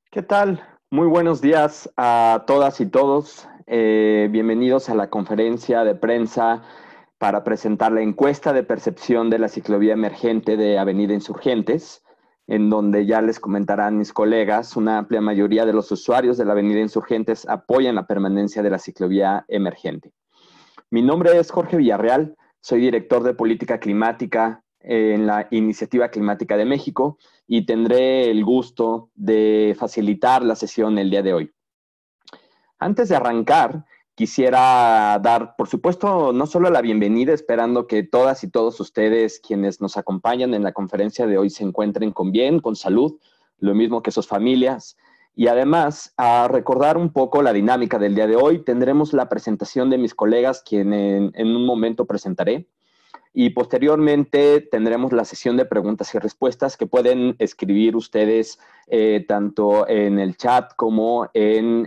¿Qué tal? Muy buenos días a todas y todos. Bienvenidos a la conferencia de prensa para presentar la encuesta de percepción de la ciclovía emergente de Avenida Insurgentes, en donde ya les comentarán mis colegas, una amplia mayoría de los usuarios de la Avenida Insurgentes apoyan la permanencia de la ciclovía emergente. Mi nombre es Jorge Villarreal, soy director de política climática en la Iniciativa Climática de México y tendré el gusto de facilitar la sesión el día de hoy. Antes de arrancar, quisiera dar, por supuesto, no solo la bienvenida, esperando que todas y todos ustedes quienes nos acompañan en la conferencia de hoy se encuentren con bien, con salud, lo mismo que sus familias. Y además, a recordar un poco la dinámica del día de hoy, tendremos la presentación de mis colegas, quien en un momento presentaré. Y posteriormente tendremos la sesión de preguntas y respuestas que pueden escribir ustedes tanto en el chat como en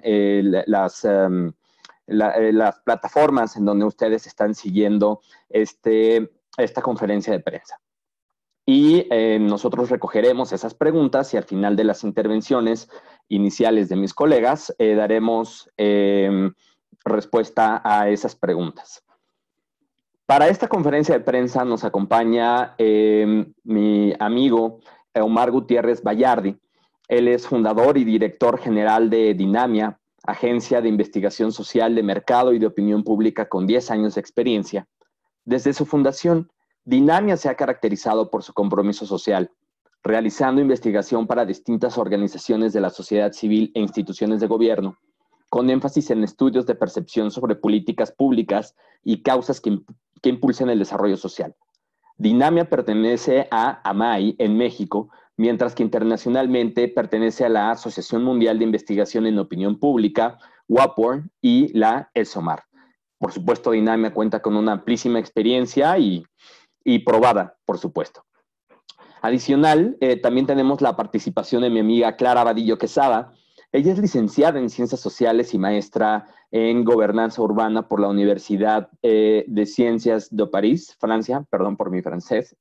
las plataformas en donde ustedes están siguiendo esta conferencia de prensa. Y nosotros recogeremos esas preguntas y al final de las intervenciones iniciales de mis colegas daremos respuesta a esas preguntas. Para esta conferencia de prensa nos acompaña mi amigo Omar Gutiérrez Bayardi. Él es fundador y director general de Dinamia, agencia de investigación social de mercado y de opinión pública con 10 años de experiencia. Desde su fundación, Dinamia se ha caracterizado por su compromiso social, realizando investigación para distintas organizaciones de la sociedad civil e instituciones de gobierno, con énfasis en estudios de percepción sobre políticas públicas y causas que impulsen el desarrollo social. Dinamia pertenece a AMAI en México, mientras que internacionalmente pertenece a la Asociación Mundial de Investigación en Opinión Pública, WAPOR, y la ESOMAR. Por supuesto, Dinamia cuenta con una amplísima experiencia y probada, por supuesto. Adicional, también tenemos la participación de mi amiga Clara Vadillo Quesada. Ella es licenciada en Ciencias Sociales y maestra en Gobernanza Urbana por la Universidad de Ciencias de París, Francia, perdón por mi francés.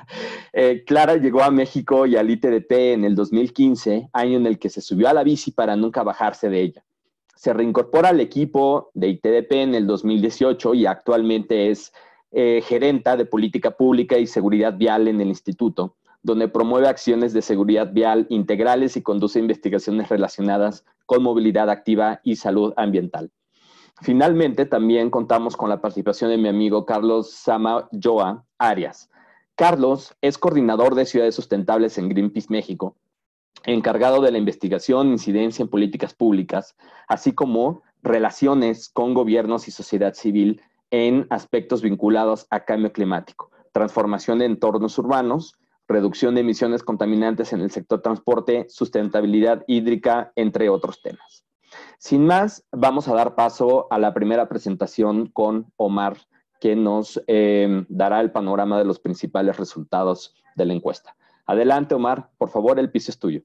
Clara llegó a México y al ITDP en el 2015, año en el que se subió a la bici para nunca bajarse de ella. Se reincorpora al equipo de ITDP en el 2018 y actualmente es gerenta de Política Pública y Seguridad Vial en el instituto, donde promueve acciones de seguridad vial integrales y conduce investigaciones relacionadas con movilidad activa y salud ambiental. Finalmente, también contamos con la participación de mi amigo Carlos Samayoa Arias. Carlos es coordinador de ciudades sustentables en Greenpeace México, encargado de la investigación, incidencia en políticas públicas, así como relaciones con gobiernos y sociedad civil en aspectos vinculados a cambio climático, transformación de entornos urbanos, reducción de emisiones contaminantes en el sector transporte, sustentabilidad hídrica, entre otros temas. Sin más, vamos a dar paso a la primera presentación con Omar, que nos dará el panorama de los principales resultados de la encuesta. Adelante, Omar, por favor, el piso es tuyo.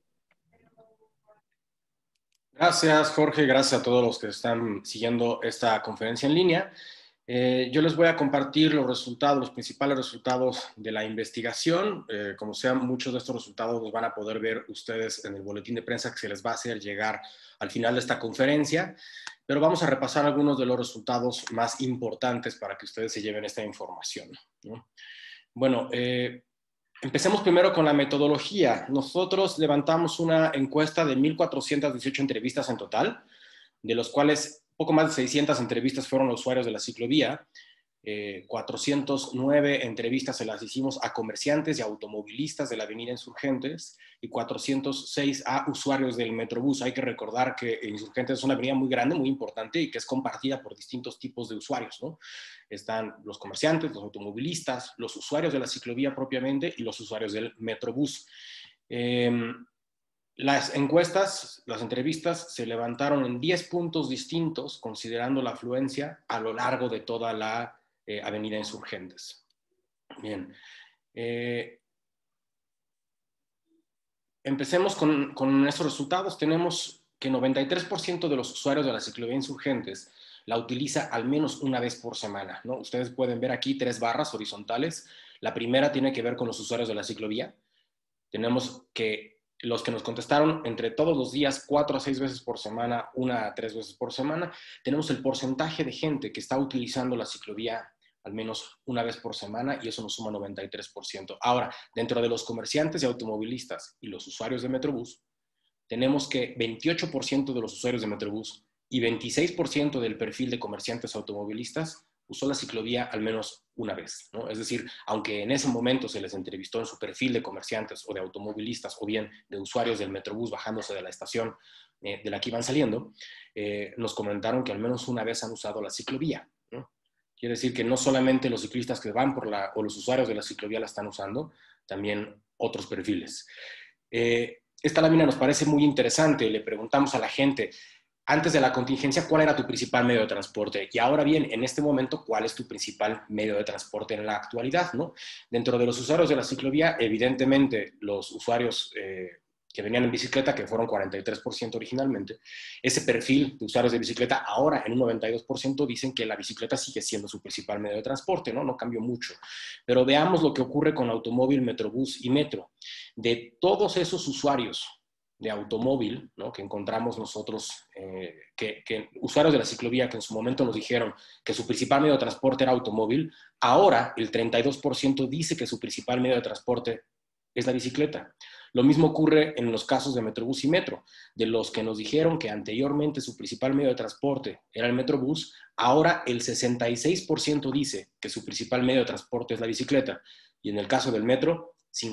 Gracias, Jorge. Gracias a todos los que están siguiendo esta conferencia en línea. Yo les voy a compartir los resultados, los principales resultados de la investigación. Como sean, muchos de estos resultados los van a poder ver ustedes en el boletín de prensa que se les va a hacer llegar al final de esta conferencia, pero vamos a repasar algunos de los resultados más importantes para que ustedes se lleven esta información, ¿no? Bueno, empecemos primero con la metodología. Nosotros levantamos una encuesta de 1,418 entrevistas en total, de los cuales poco más de 600 entrevistas fueron a usuarios de la ciclovía, 409 entrevistas se las hicimos a comerciantes y automovilistas de la Avenida Insurgentes y 406 a usuarios del Metrobús. Hay que recordar que Insurgentes es una avenida muy grande, muy importante y que es compartida por distintos tipos de usuarios, ¿no? Están los comerciantes, los automovilistas, los usuarios de la ciclovía propiamente y los usuarios del Metrobús. Las encuestas, las entrevistas se levantaron en 10 puntos distintos considerando la afluencia a lo largo de toda la Avenida Insurgentes. Bien. Empecemos con estos resultados. Tenemos que 93% de los usuarios de la ciclovía Insurgentes la utiliza al menos una vez por semana, ¿no? Ustedes pueden ver aquí 3 barras horizontales. La primera tiene que ver con los usuarios de la ciclovía. Tenemos que los que nos contestaron entre todos los días, 4 a 6 veces por semana, 1 a 3 veces por semana, tenemos el porcentaje de gente que está utilizando la ciclovía al menos una vez por semana, y eso nos suma 93%. Ahora, dentro de los comerciantes y automovilistas y los usuarios de Metrobús, tenemos que 28% de los usuarios de Metrobús y 26% del perfil de comerciantes automovilistas usó la ciclovía al menos una vez, ¿no? Es decir, aunque en ese momento se les entrevistó en su perfil de comerciantes o de automovilistas o bien de usuarios del Metrobús bajándose de la estación de la que iban saliendo, nos comentaron que al menos una vez han usado la ciclovía, ¿no? Quiere decir que no solamente los ciclistas que van o los usuarios de la ciclovía la están usando, también otros perfiles. Esta lámina nos parece muy interesante. Le preguntamos a la gente, antes de la contingencia, ¿cuál era tu principal medio de transporte? Y ahora bien, en este momento, ¿cuál es tu principal medio de transporte en la actualidad, ¿no? Dentro de los usuarios de la ciclovía, evidentemente, los usuarios que venían en bicicleta, que fueron 43% originalmente, ese perfil de usuarios de bicicleta ahora en un 92% dicen que la bicicleta sigue siendo su principal medio de transporte, ¿no? No cambió mucho. Pero veamos lo que ocurre con automóvil, Metrobús y Metro. De todos esos usuarios de automóvil, ¿no?, que encontramos nosotros, usuarios de la ciclovía que en su momento nos dijeron que su principal medio de transporte era automóvil, ahora el 32% dice que su principal medio de transporte es la bicicleta. Lo mismo ocurre en los casos de Metrobús y Metro. De los que nos dijeron que anteriormente su principal medio de transporte era el Metrobús, ahora el 66% dice que su principal medio de transporte es la bicicleta. Y en el caso del Metro,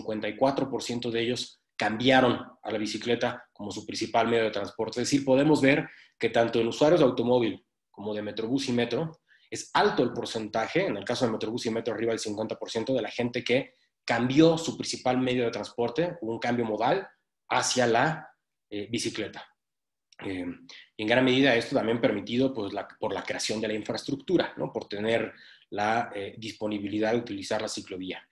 54% de ellos cambiaron a la bicicleta como su principal medio de transporte. Es decir, podemos ver que tanto en usuarios de automóvil como de Metrobús y Metro, es alto el porcentaje, en el caso de Metrobús y Metro arriba del 50% de la gente que cambió su principal medio de transporte, hubo un cambio modal hacia la bicicleta. Y en gran medida esto también permitido pues, por la creación de la infraestructura, ¿no?, por tener la disponibilidad de utilizar la ciclovía.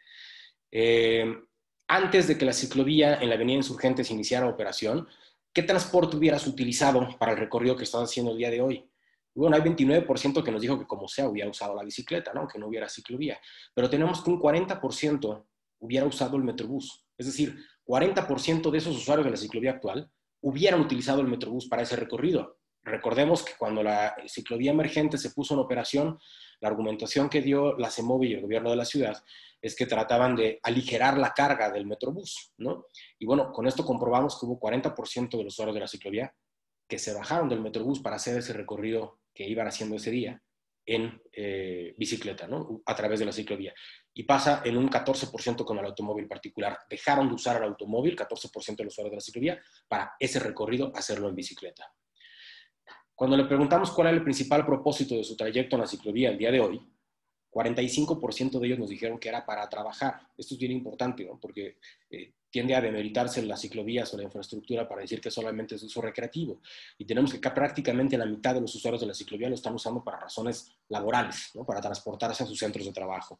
Antes de que la ciclovía en la avenida Insurgentes iniciara operación, ¿qué transporte hubieras utilizado para el recorrido que estás haciendo el día de hoy? Bueno, hay 29% que nos dijo que como sea hubiera usado la bicicleta, ¿no?, que no hubiera ciclovía. Pero tenemos que un 40% hubiera usado el Metrobús. Es decir, 40% de esos usuarios de la ciclovía actual hubieran utilizado el Metrobús para ese recorrido. Recordemos que cuando la ciclovía emergente se puso en operación, la argumentación que dio la CEMOVI y el gobierno de la ciudad es que trataban de aligerar la carga del Metrobús, ¿no? Y bueno, con esto comprobamos que hubo 40% de los usuarios de la ciclovía que se bajaron del Metrobús para hacer ese recorrido que iban haciendo ese día en bicicleta, ¿no?, a través de la ciclovía. Y pasa en un 14% con el automóvil particular. Dejaron de usar el automóvil, 14% de los usuarios de la ciclovía, para ese recorrido hacerlo en bicicleta. Cuando le preguntamos cuál era el principal propósito de su trayecto en la ciclovía el día de hoy, 45% de ellos nos dijeron que era para trabajar. Esto es bien importante, ¿no?, porque tiende a demeritarse las ciclovías o la infraestructura para decir que solamente es de uso recreativo. Y tenemos que prácticamente la mitad de los usuarios de la ciclovía lo están usando para razones laborales, ¿no?, para transportarse a sus centros de trabajo.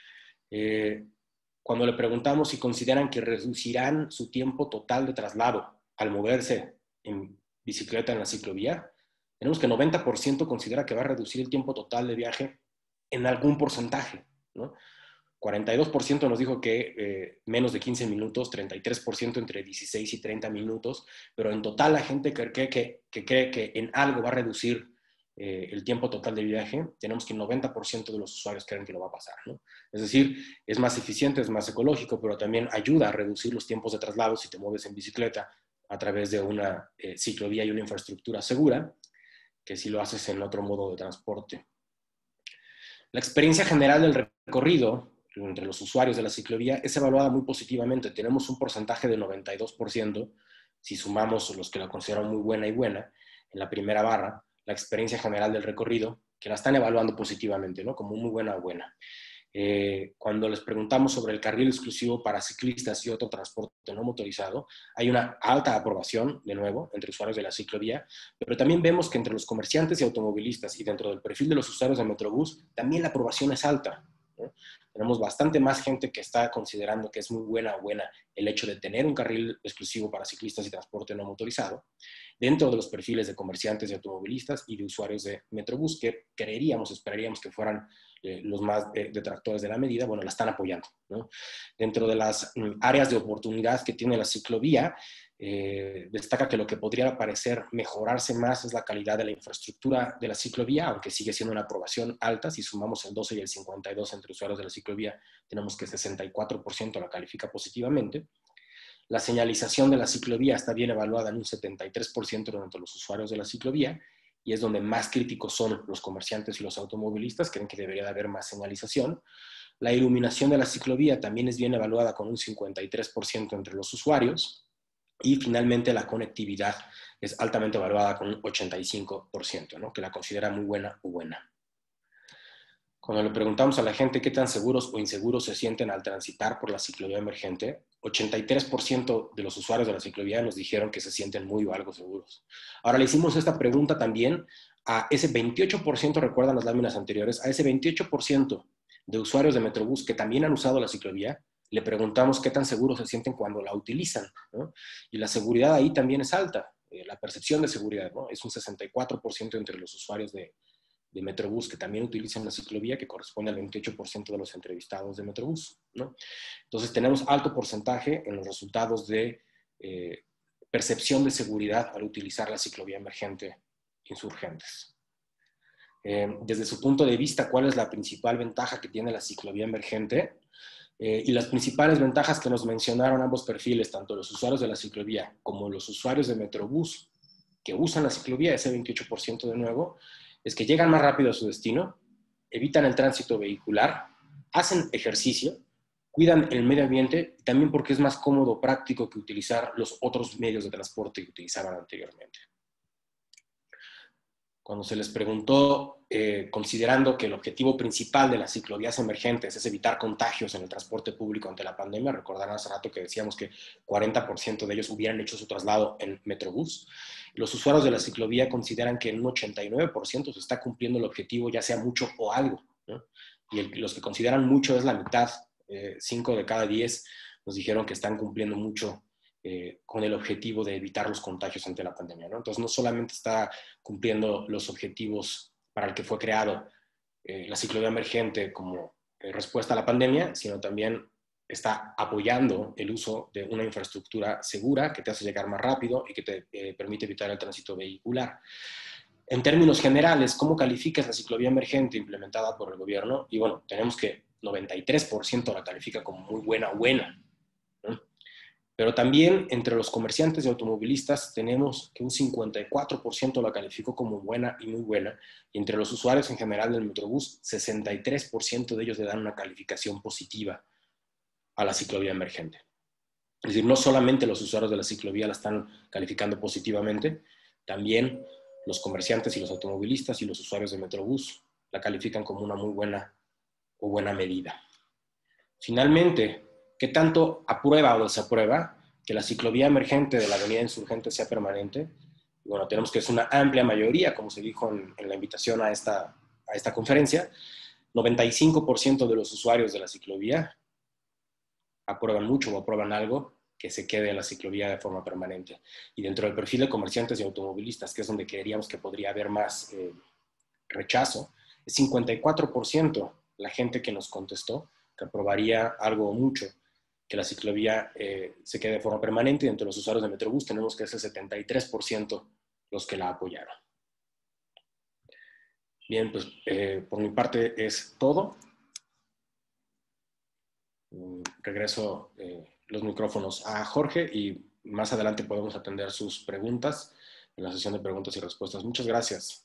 Cuando le preguntamos si consideran que reducirán su tiempo total de traslado al moverse en bicicleta en la ciclovía, tenemos que 90% considera que va a reducir el tiempo total de viaje en algún porcentaje, ¿no? 42% nos dijo que menos de 15 minutos, 33% entre 16 y 30 minutos, pero en total la gente que cree que en algo va a reducir el tiempo total de viaje, tenemos que el 90% de los usuarios creen que lo va a pasar, ¿no? Es decir, es más eficiente, es más ecológico, pero también ayuda a reducir los tiempos de traslado si te mueves en bicicleta a través de una ciclovía y una infraestructura segura, que si lo haces en otro modo de transporte. La experiencia general del recorrido entre los usuarios de la ciclovía es evaluada muy positivamente. Tenemos un porcentaje del 92%, si sumamos los que la consideran muy buena y buena, en la primera barra, la experiencia general del recorrido, que la están evaluando positivamente, ¿no?, como muy buena o buena. Cuando les preguntamos sobre el carril exclusivo para ciclistas y otro transporte no motorizado, hay una alta aprobación, de nuevo, entre usuarios de la ciclovía, pero también vemos que entre los comerciantes y automovilistas y dentro del perfil de los usuarios de Metrobús, también la aprobación es alta, ¿no? Tenemos bastante más gente que está considerando que es muy buena o buena el hecho de tener un carril exclusivo para ciclistas y transporte no motorizado. dentro de los perfiles de comerciantes y automovilistas y de usuarios de Metrobús, que esperaríamos que fueran los más detractores de la medida. Bueno, la están apoyando, ¿no? Dentro de las áreas de oportunidad que tiene la ciclovía, destaca que lo que podría parecer mejorarse más es la calidad de la infraestructura de la ciclovía, aunque sigue siendo una aprobación alta. Si sumamos el 12 y el 52 entre usuarios de la ciclovía, tenemos que 64% la califica positivamente. La señalización de la ciclovía está bien evaluada en un 73% entre los usuarios de la ciclovía, y es donde más críticos son los comerciantes y los automovilistas, creen que debería de haber más señalización. La iluminación de la ciclovía también es bien evaluada con un 53% entre los usuarios. Y finalmente la conectividad es altamente evaluada con un 85%, ¿no? Que la considera muy buena o buena. Cuando le preguntamos a la gente qué tan seguros o inseguros se sienten al transitar por la ciclovía emergente, 83% de los usuarios de la ciclovía nos dijeron que se sienten muy o algo seguros. Ahora le hicimos esta pregunta también a ese 28%, recuerdan las láminas anteriores, a ese 28% de usuarios de Metrobús que también han usado la ciclovía. Le preguntamos qué tan seguros se sienten cuando la utilizan, ¿no? Y la seguridad ahí también es alta, la percepción de seguridad, ¿no? Es un 64% entre los usuarios de Metrobús que también utilizan la ciclovía, que corresponde al 28% de los entrevistados de Metrobús, ¿no? Entonces tenemos alto porcentaje en los resultados de percepción de seguridad al utilizar la ciclovía emergente Insurgentes. Desde su punto de vista, ¿cuál es la principal ventaja que tiene la ciclovía emergente? Y las principales ventajas que nos mencionaron ambos perfiles, tanto los usuarios de la ciclovía como los usuarios de Metrobús que usan la ciclovía, ese 28% de nuevo, es que llegan más rápido a su destino, evitan el tránsito vehicular, hacen ejercicio, cuidan el medio ambiente, y también porque es más cómodo, práctico que utilizar los otros medios de transporte que utilizaban anteriormente. Cuando se les preguntó, considerando que el objetivo principal de las ciclovías emergentes es evitar contagios en el transporte público ante la pandemia, recordarán hace rato que decíamos que 40% de ellos hubieran hecho su traslado en Metrobús. Los usuarios de la ciclovía consideran que en un 89% se está cumpliendo el objetivo, ya sea mucho o algo, ¿no? Y los que consideran mucho es la mitad, 5 de cada 10 nos dijeron que están cumpliendo mucho con el objetivo de evitar los contagios ante la pandemia, ¿no? Entonces, no solamente está cumpliendo los objetivos para el que fue creado la ciclovía emergente como respuesta a la pandemia, sino también está apoyando el uso de una infraestructura segura que te hace llegar más rápido y que te permite evitar el tránsito vehicular. En términos generales, ¿cómo calificas la ciclovía emergente implementada por el gobierno? Y bueno, tenemos que 93% la califica como muy buena o buena, ¿no? Pero también entre los comerciantes y automovilistas tenemos que un 54% la calificó como buena y muy buena, y entre los usuarios en general del Metrobús, 63% de ellos le dan una calificación positiva a la ciclovía emergente. Es decir, no solamente los usuarios de la ciclovía la están calificando positivamente, también los comerciantes y los automovilistas y los usuarios de Metrobús la califican como una muy buena o buena medida. Finalmente, ¿qué tanto aprueba o desaprueba que la ciclovía emergente de la Avenida Insurgente sea permanente? Y bueno, tenemos que es una amplia mayoría, como se dijo en la invitación a esta conferencia. 95% de los usuarios de la ciclovía aprueban mucho o aprueban algo que se quede en la ciclovía de forma permanente. Y dentro del perfil de comerciantes y automovilistas, que es donde creeríamos que podría haber más rechazo, es 54% la gente que nos contestó que aprobaría algo o mucho que la ciclovía se quede de forma permanente, y entre los usuarios de Metrobús tenemos que es el 73% los que la apoyaron. Bien, pues por mi parte es todo. Regreso los micrófonos a Jorge y más adelante podemos atender sus preguntas en la sesión de preguntas y respuestas. Muchas gracias.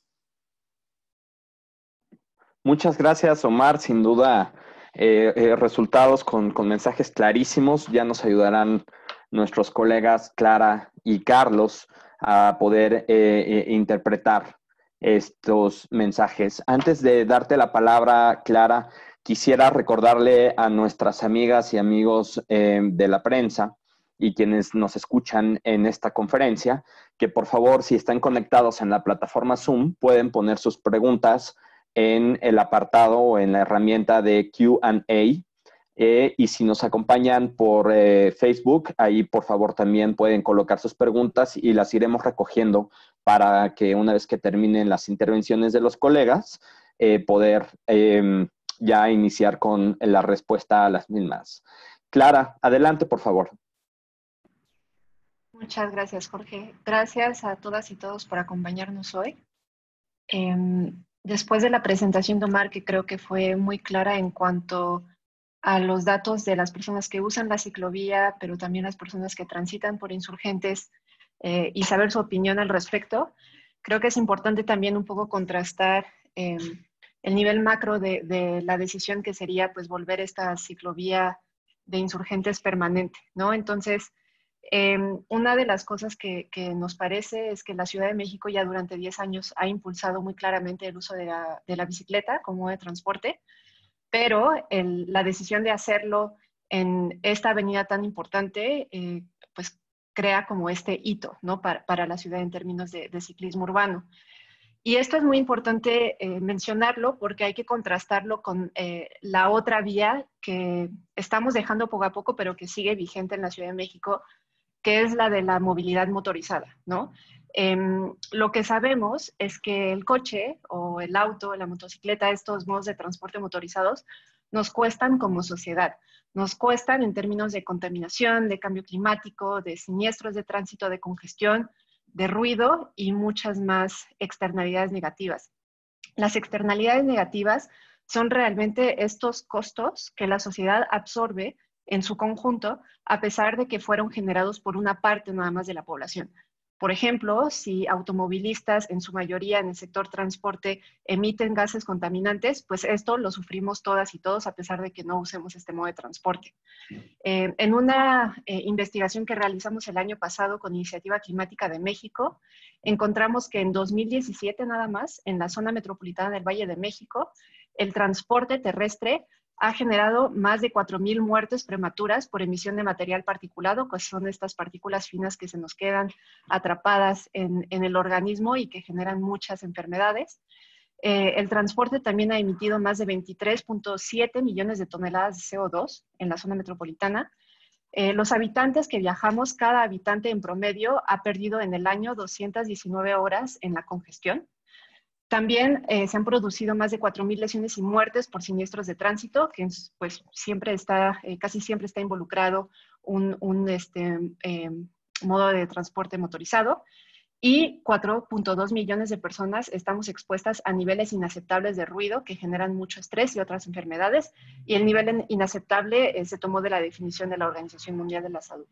Muchas gracias, Omar. Sin duda, resultados con mensajes clarísimos. Ya nos ayudarán nuestros colegas Clara y Carlos a poder interpretar estos mensajes. Antes de darte la palabra, Clara, quisiera recordarle a nuestras amigas y amigos de la prensa y quienes nos escuchan en esta conferencia, que por favor, si están conectados en la plataforma Zoom, pueden poner sus preguntas en el apartado o en la herramienta de Q&A Y si nos acompañan por Facebook, ahí por favor también pueden colocar sus preguntas y las iremos recogiendo para que una vez que terminen las intervenciones de los colegas, poder ya iniciar con la respuesta a las mismas. Clara, adelante, por favor. Muchas gracias, Jorge. Gracias a todas y todos por acompañarnos hoy. Después de la presentación de Omar, que creo que fue muy clara en cuanto a los datos de las personas que usan la ciclovía, pero también las personas que transitan por Insurgentes, y saber su opinión al respecto, creo que es importante también un poco contrastar el nivel macro de la decisión que sería pues volver esta ciclovía de Insurgentes permanente, ¿no? Entonces, una de las cosas que nos parece es que la Ciudad de México ya durante 10 años ha impulsado muy claramente el uso de la bicicleta como modo de transporte, pero la decisión de hacerlo en esta avenida tan importante, pues crea como este hito, ¿no? Para la ciudad en términos de ciclismo urbano. Y esto es muy importante mencionarlo porque hay que contrastarlo con la otra vía que estamos dejando poco a poco, pero que sigue vigente en la Ciudad de México, que es la de la movilidad motorizada, ¿no? Lo que sabemos es que el coche o el auto, la motocicleta, estos modos de transporte motorizados, nos cuestan como sociedad. Nos cuestan en términos de contaminación, de cambio climático, de siniestros de tránsito, de congestión, de ruido y muchas más externalidades negativas. Las externalidades negativas son realmente estos costos que la sociedad absorbe en su conjunto, a pesar de que fueron generados por una parte nada más de la población. Por ejemplo, si automovilistas, en su mayoría en el sector transporte, emiten gases contaminantes, pues esto lo sufrimos todas y todos a pesar de que no usemos este modo de transporte. En una investigación que realizamos el año pasado con Iniciativa Climática de México, encontramos que en 2017 nada más, en la zona metropolitana del Valle de México, el transporte terrestre ha generado más de 4,000 muertes prematuras por emisión de material particulado, que son estas partículas finas que se nos quedan atrapadas en el organismo y que generan muchas enfermedades. El transporte también ha emitido más de 23,7 millones de toneladas de CO2 en la zona metropolitana. Los habitantes que viajamos, cada habitante en promedio ha perdido en el año 219 horas en la congestión. También se han producido más de 4,000 lesiones y muertes por siniestros de tránsito, que pues siempre está, casi siempre está involucrado un modo de transporte motorizado. Y 4,2 millones de personas estamos expuestas a niveles inaceptables de ruido que generan mucho estrés y otras enfermedades. Y el nivel inaceptable se tomó de la definición de la Organización Mundial de la Salud.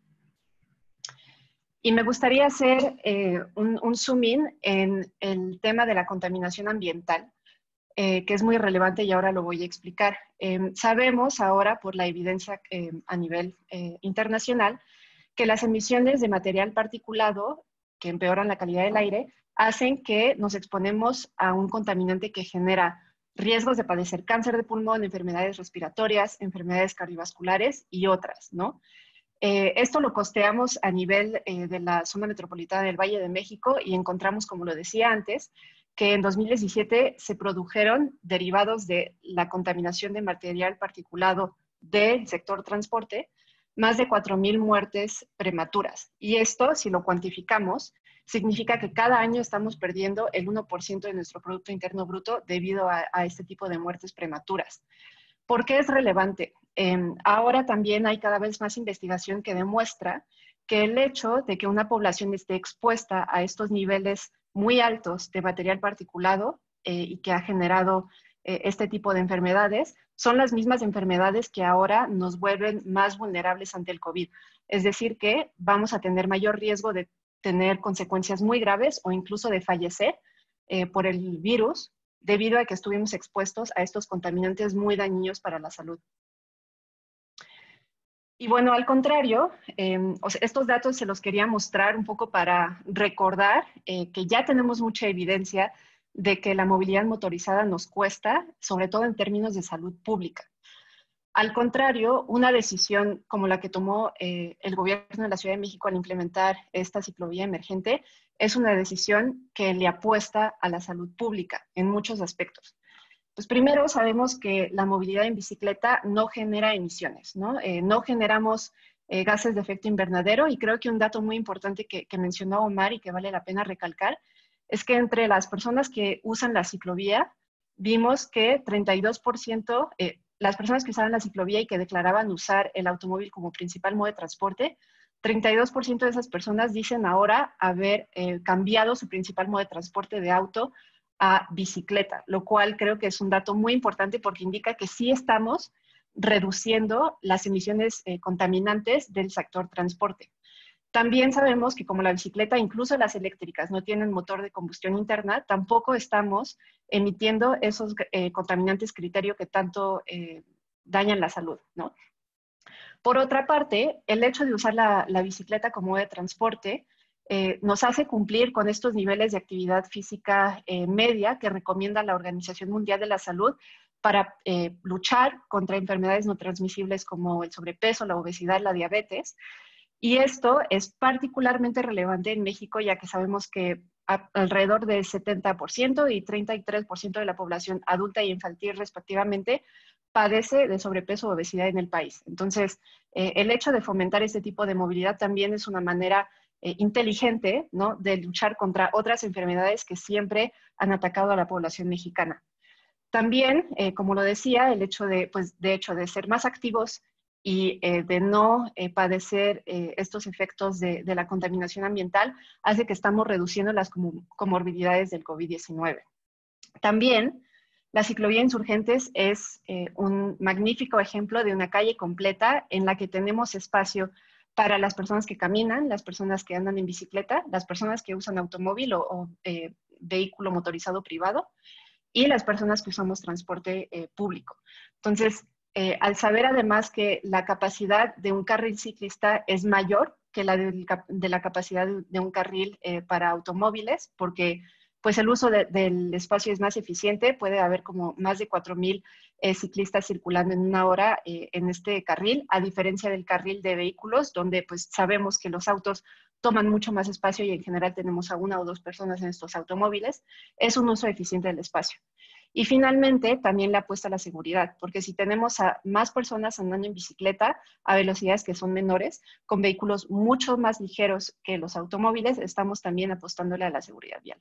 Y me gustaría hacer un zoom in en el tema de la contaminación ambiental, que es muy relevante y ahora lo voy a explicar. Sabemos ahora por la evidencia a nivel internacional que las emisiones de material particulado que empeoran la calidad del aire hacen que nos exponemos a un contaminante que genera riesgos de padecer cáncer de pulmón, enfermedades respiratorias, enfermedades cardiovasculares y otras, ¿no? Esto lo costeamos a nivel de la zona metropolitana del Valle de México y encontramos, como lo decía antes, que en 2017 se produjeron derivados de la contaminación de material particulado del sector transporte, más de 4,000 muertes prematuras. Y esto, si lo cuantificamos, significa que cada año estamos perdiendo el 1% de nuestro Producto Interno Bruto debido a este tipo de muertes prematuras. ¿Por qué es relevante? Ahora también hay cada vez más investigación que demuestra que el hecho de que una población esté expuesta a estos niveles muy altos de material particulado y que ha generado este tipo de enfermedades, son las mismas enfermedades que ahora nos vuelven más vulnerables ante el COVID. Es decir, que vamos a tener mayor riesgo de tener consecuencias muy graves o incluso de fallecer por el virus debido a que estuvimos expuestos a estos contaminantes muy dañinos para la salud. Y bueno, al contrario, estos datos se los quería mostrar un poco para recordar que ya tenemos mucha evidencia de que la movilidad motorizada nos cuesta, sobre todo en términos de salud pública. Al contrario, una decisión como la que tomó el gobierno de la Ciudad de México al implementar esta ciclovía emergente es una decisión que le apuesta a la salud pública en muchos aspectos. Pues primero sabemos que la movilidad en bicicleta no genera emisiones, ¿no? No generamos gases de efecto invernadero, y creo que un dato muy importante que mencionó Omar y que vale la pena recalcar es que entre las personas que usan la ciclovía, vimos que 32%, las personas que usaban la ciclovía y que declaraban usar el automóvil como principal modo de transporte, 32% de esas personas dicen ahora haber cambiado su principal modo de transporte de auto a bicicleta, lo cual creo que es un dato muy importante porque indica que sí estamos reduciendo las emisiones contaminantes del sector transporte. También sabemos que como la bicicleta, incluso las eléctricas, no tienen motor de combustión interna, tampoco estamos emitiendo esos contaminantes criterio que tanto dañan la salud, ¿no? Por otra parte, el hecho de usar la bicicleta como modo de transporte nos hace cumplir con estos niveles de actividad física media que recomienda la Organización Mundial de la Salud para luchar contra enfermedades no transmisibles como el sobrepeso, la obesidad, la diabetes. Y esto es particularmente relevante en México, ya que sabemos que alrededor del 70% y 33% de la población adulta y infantil respectivamente padece de sobrepeso o obesidad en el país. Entonces, el hecho de fomentar este tipo de movilidad también es una manera inteligente, ¿no?, de luchar contra otras enfermedades que siempre han atacado a la población mexicana. También, como lo decía, el hecho de, pues, de hecho, de ser más activos y de no padecer estos efectos de la contaminación ambiental hace que estamos reduciendo las comorbilidades del COVID-19. También, la ciclovía Insurgentes es un magnífico ejemplo de una calle completa en la que tenemos espacio para las personas que caminan, las personas que andan en bicicleta, las personas que usan automóvil o vehículo motorizado privado, y las personas que usamos transporte público. Entonces, al saber además que la capacidad de un carril ciclista es mayor que la de la capacidad de un carril para automóviles, porque pues el uso del espacio es más eficiente, puede haber como más de 4,000 ciclistas circulando en una hora en este carril, a diferencia del carril de vehículos, donde pues sabemos que los autos toman mucho más espacio y en general tenemos a 1 o 2 personas en estos automóviles. Es un uso eficiente del espacio. Y finalmente, también le apuesta a la seguridad, porque si tenemos a más personas andando en bicicleta a velocidades que son menores, con vehículos mucho más ligeros que los automóviles, estamos también apostándole a la seguridad vial.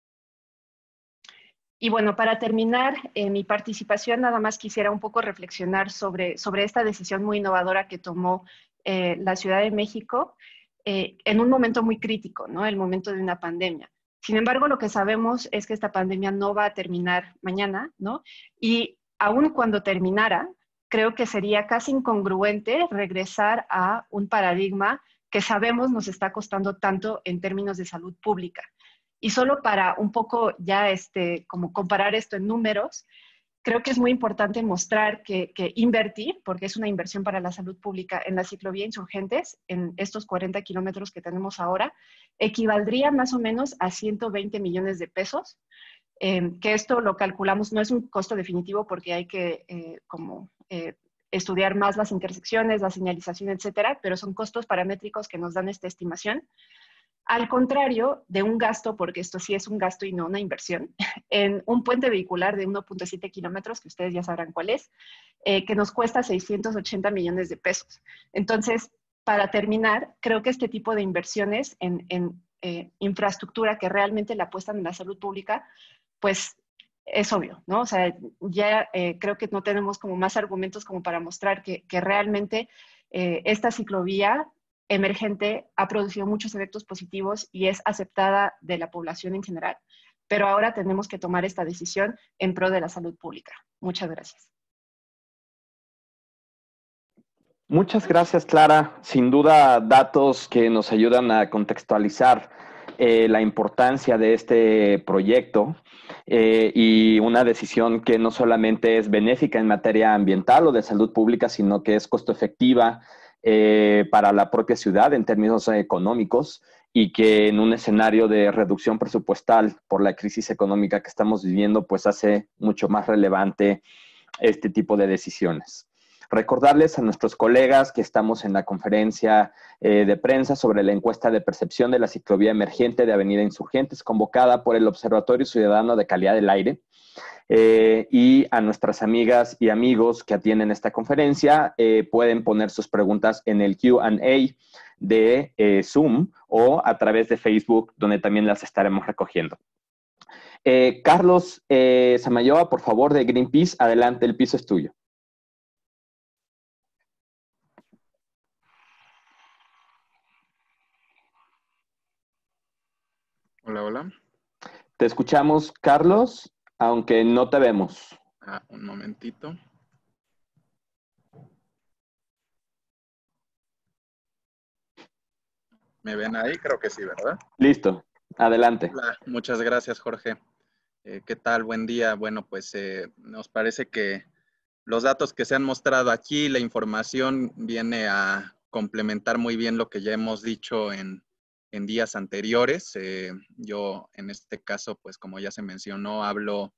Y bueno, para terminar mi participación, nada más quisiera un poco reflexionar sobre esta decisión muy innovadora que tomó la Ciudad de México en un momento muy crítico, ¿no? El momento de una pandemia. Sin embargo, lo que sabemos es que esta pandemia no va a terminar mañana, ¿no? Y aun cuando terminara, creo que sería casi incongruente regresar a un paradigma que sabemos nos está costando tanto en términos de salud pública. Y solo para un poco ya como comparar esto en números, creo que es muy importante mostrar que invertir, porque es una inversión para la salud pública, en la ciclovía Insurgentes, en estos 40 kilómetros que tenemos ahora, equivaldría más o menos a 120 millones de pesos, que esto lo calculamos, no es un costo definitivo porque hay que estudiar más las intersecciones, la señalización, etcétera, pero son costos paramétricos que nos dan esta estimación. Al contrario de un gasto, porque esto sí es un gasto y no una inversión, en un puente vehicular de 1.7 kilómetros, que ustedes ya sabrán cuál es, que nos cuesta 680 millones de pesos. Entonces, para terminar, creo que este tipo de inversiones en infraestructura que realmente le apuestan en la salud pública, pues es obvio, ¿no? O sea, ya creo que no tenemos como más argumentos como para mostrar que realmente esta ciclovía emergente ha producido muchos efectos positivos y es aceptada de la población en general, pero ahora tenemos que tomar esta decisión en pro de la salud pública. Muchas gracias. Muchas gracias, Clara. Sin duda, datos que nos ayudan a contextualizar la importancia de este proyecto y una decisión que no solamente es benéfica en materia ambiental o de salud pública, sino que es costo efectiva para la propia ciudad en términos económicos y que en un escenario de reducción presupuestal por la crisis económica que estamos viviendo, pues hace mucho más relevante este tipo de decisiones. Recordarles a nuestros colegas que estamos en la conferencia de prensa sobre la encuesta de percepción de la ciclovía emergente de Avenida Insurgentes, convocada por el Observatorio Ciudadano de Calidad del Aire. Y a nuestras amigas y amigos que atienden esta conferencia pueden poner sus preguntas en el Q&A de Zoom o a través de Facebook, donde también las estaremos recogiendo. Carlos Samayoa, por favor, de Greenpeace, adelante, el piso es tuyo. Hola, hola. Te escuchamos, Carlos, aunque no te vemos. Un momentito. ¿Me ven ahí? Creo que sí, ¿verdad? Listo, adelante. Hola, muchas gracias, Jorge. ¿Qué tal? Buen día. Bueno, pues nos parece que los datos que se han mostrado aquí, la información viene a complementar muy bien lo que ya hemos dicho en días anteriores. Yo, en este caso, pues como ya se mencionó, hablo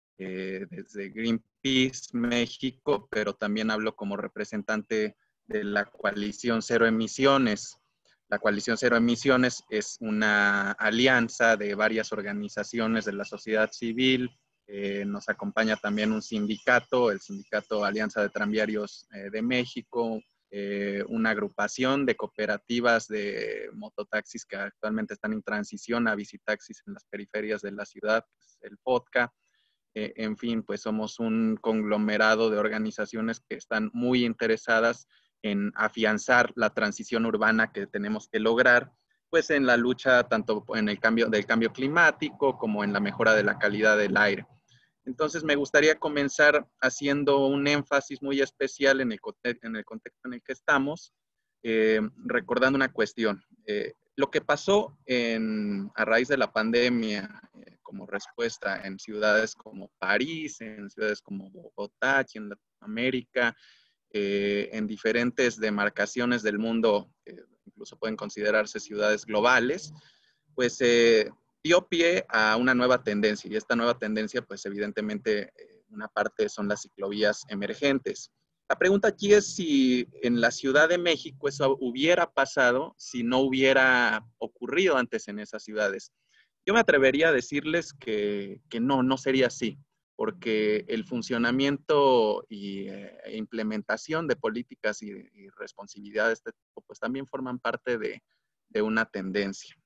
desde Greenpeace México, pero también hablo como representante de la coalición Cero Emisiones. La coalición Cero Emisiones es una alianza de varias organizaciones de la sociedad civil. Nos acompaña también un sindicato, el Sindicato Alianza de Tranviarios de México, una agrupación de cooperativas de mototaxis que actualmente están en transición a bicitaxis en las periferias de la ciudad, el PODCA. En fin, pues somos un conglomerado de organizaciones que están muy interesadas en afianzar la transición urbana que tenemos que lograr, pues en la lucha tanto en el del cambio climático como en la mejora de la calidad del aire. Entonces me gustaría comenzar haciendo un énfasis muy especial en el contexto en el que estamos, recordando una cuestión. Lo que pasó a raíz de la pandemia como respuesta en ciudades como París, en ciudades como Bogotá, aquí en Latinoamérica, en diferentes demarcaciones del mundo, incluso pueden considerarse ciudades globales, pues dio pie a una nueva tendencia. Y esta nueva tendencia, pues evidentemente, una parte son las ciclovías emergentes. La pregunta aquí es si en la Ciudad de México eso hubiera pasado, si no hubiera ocurrido antes en esas ciudades. Yo me atrevería a decirles que no sería así, porque el funcionamiento e implementación de políticas y responsabilidades de este tipo, pues también forman parte de una tendencia.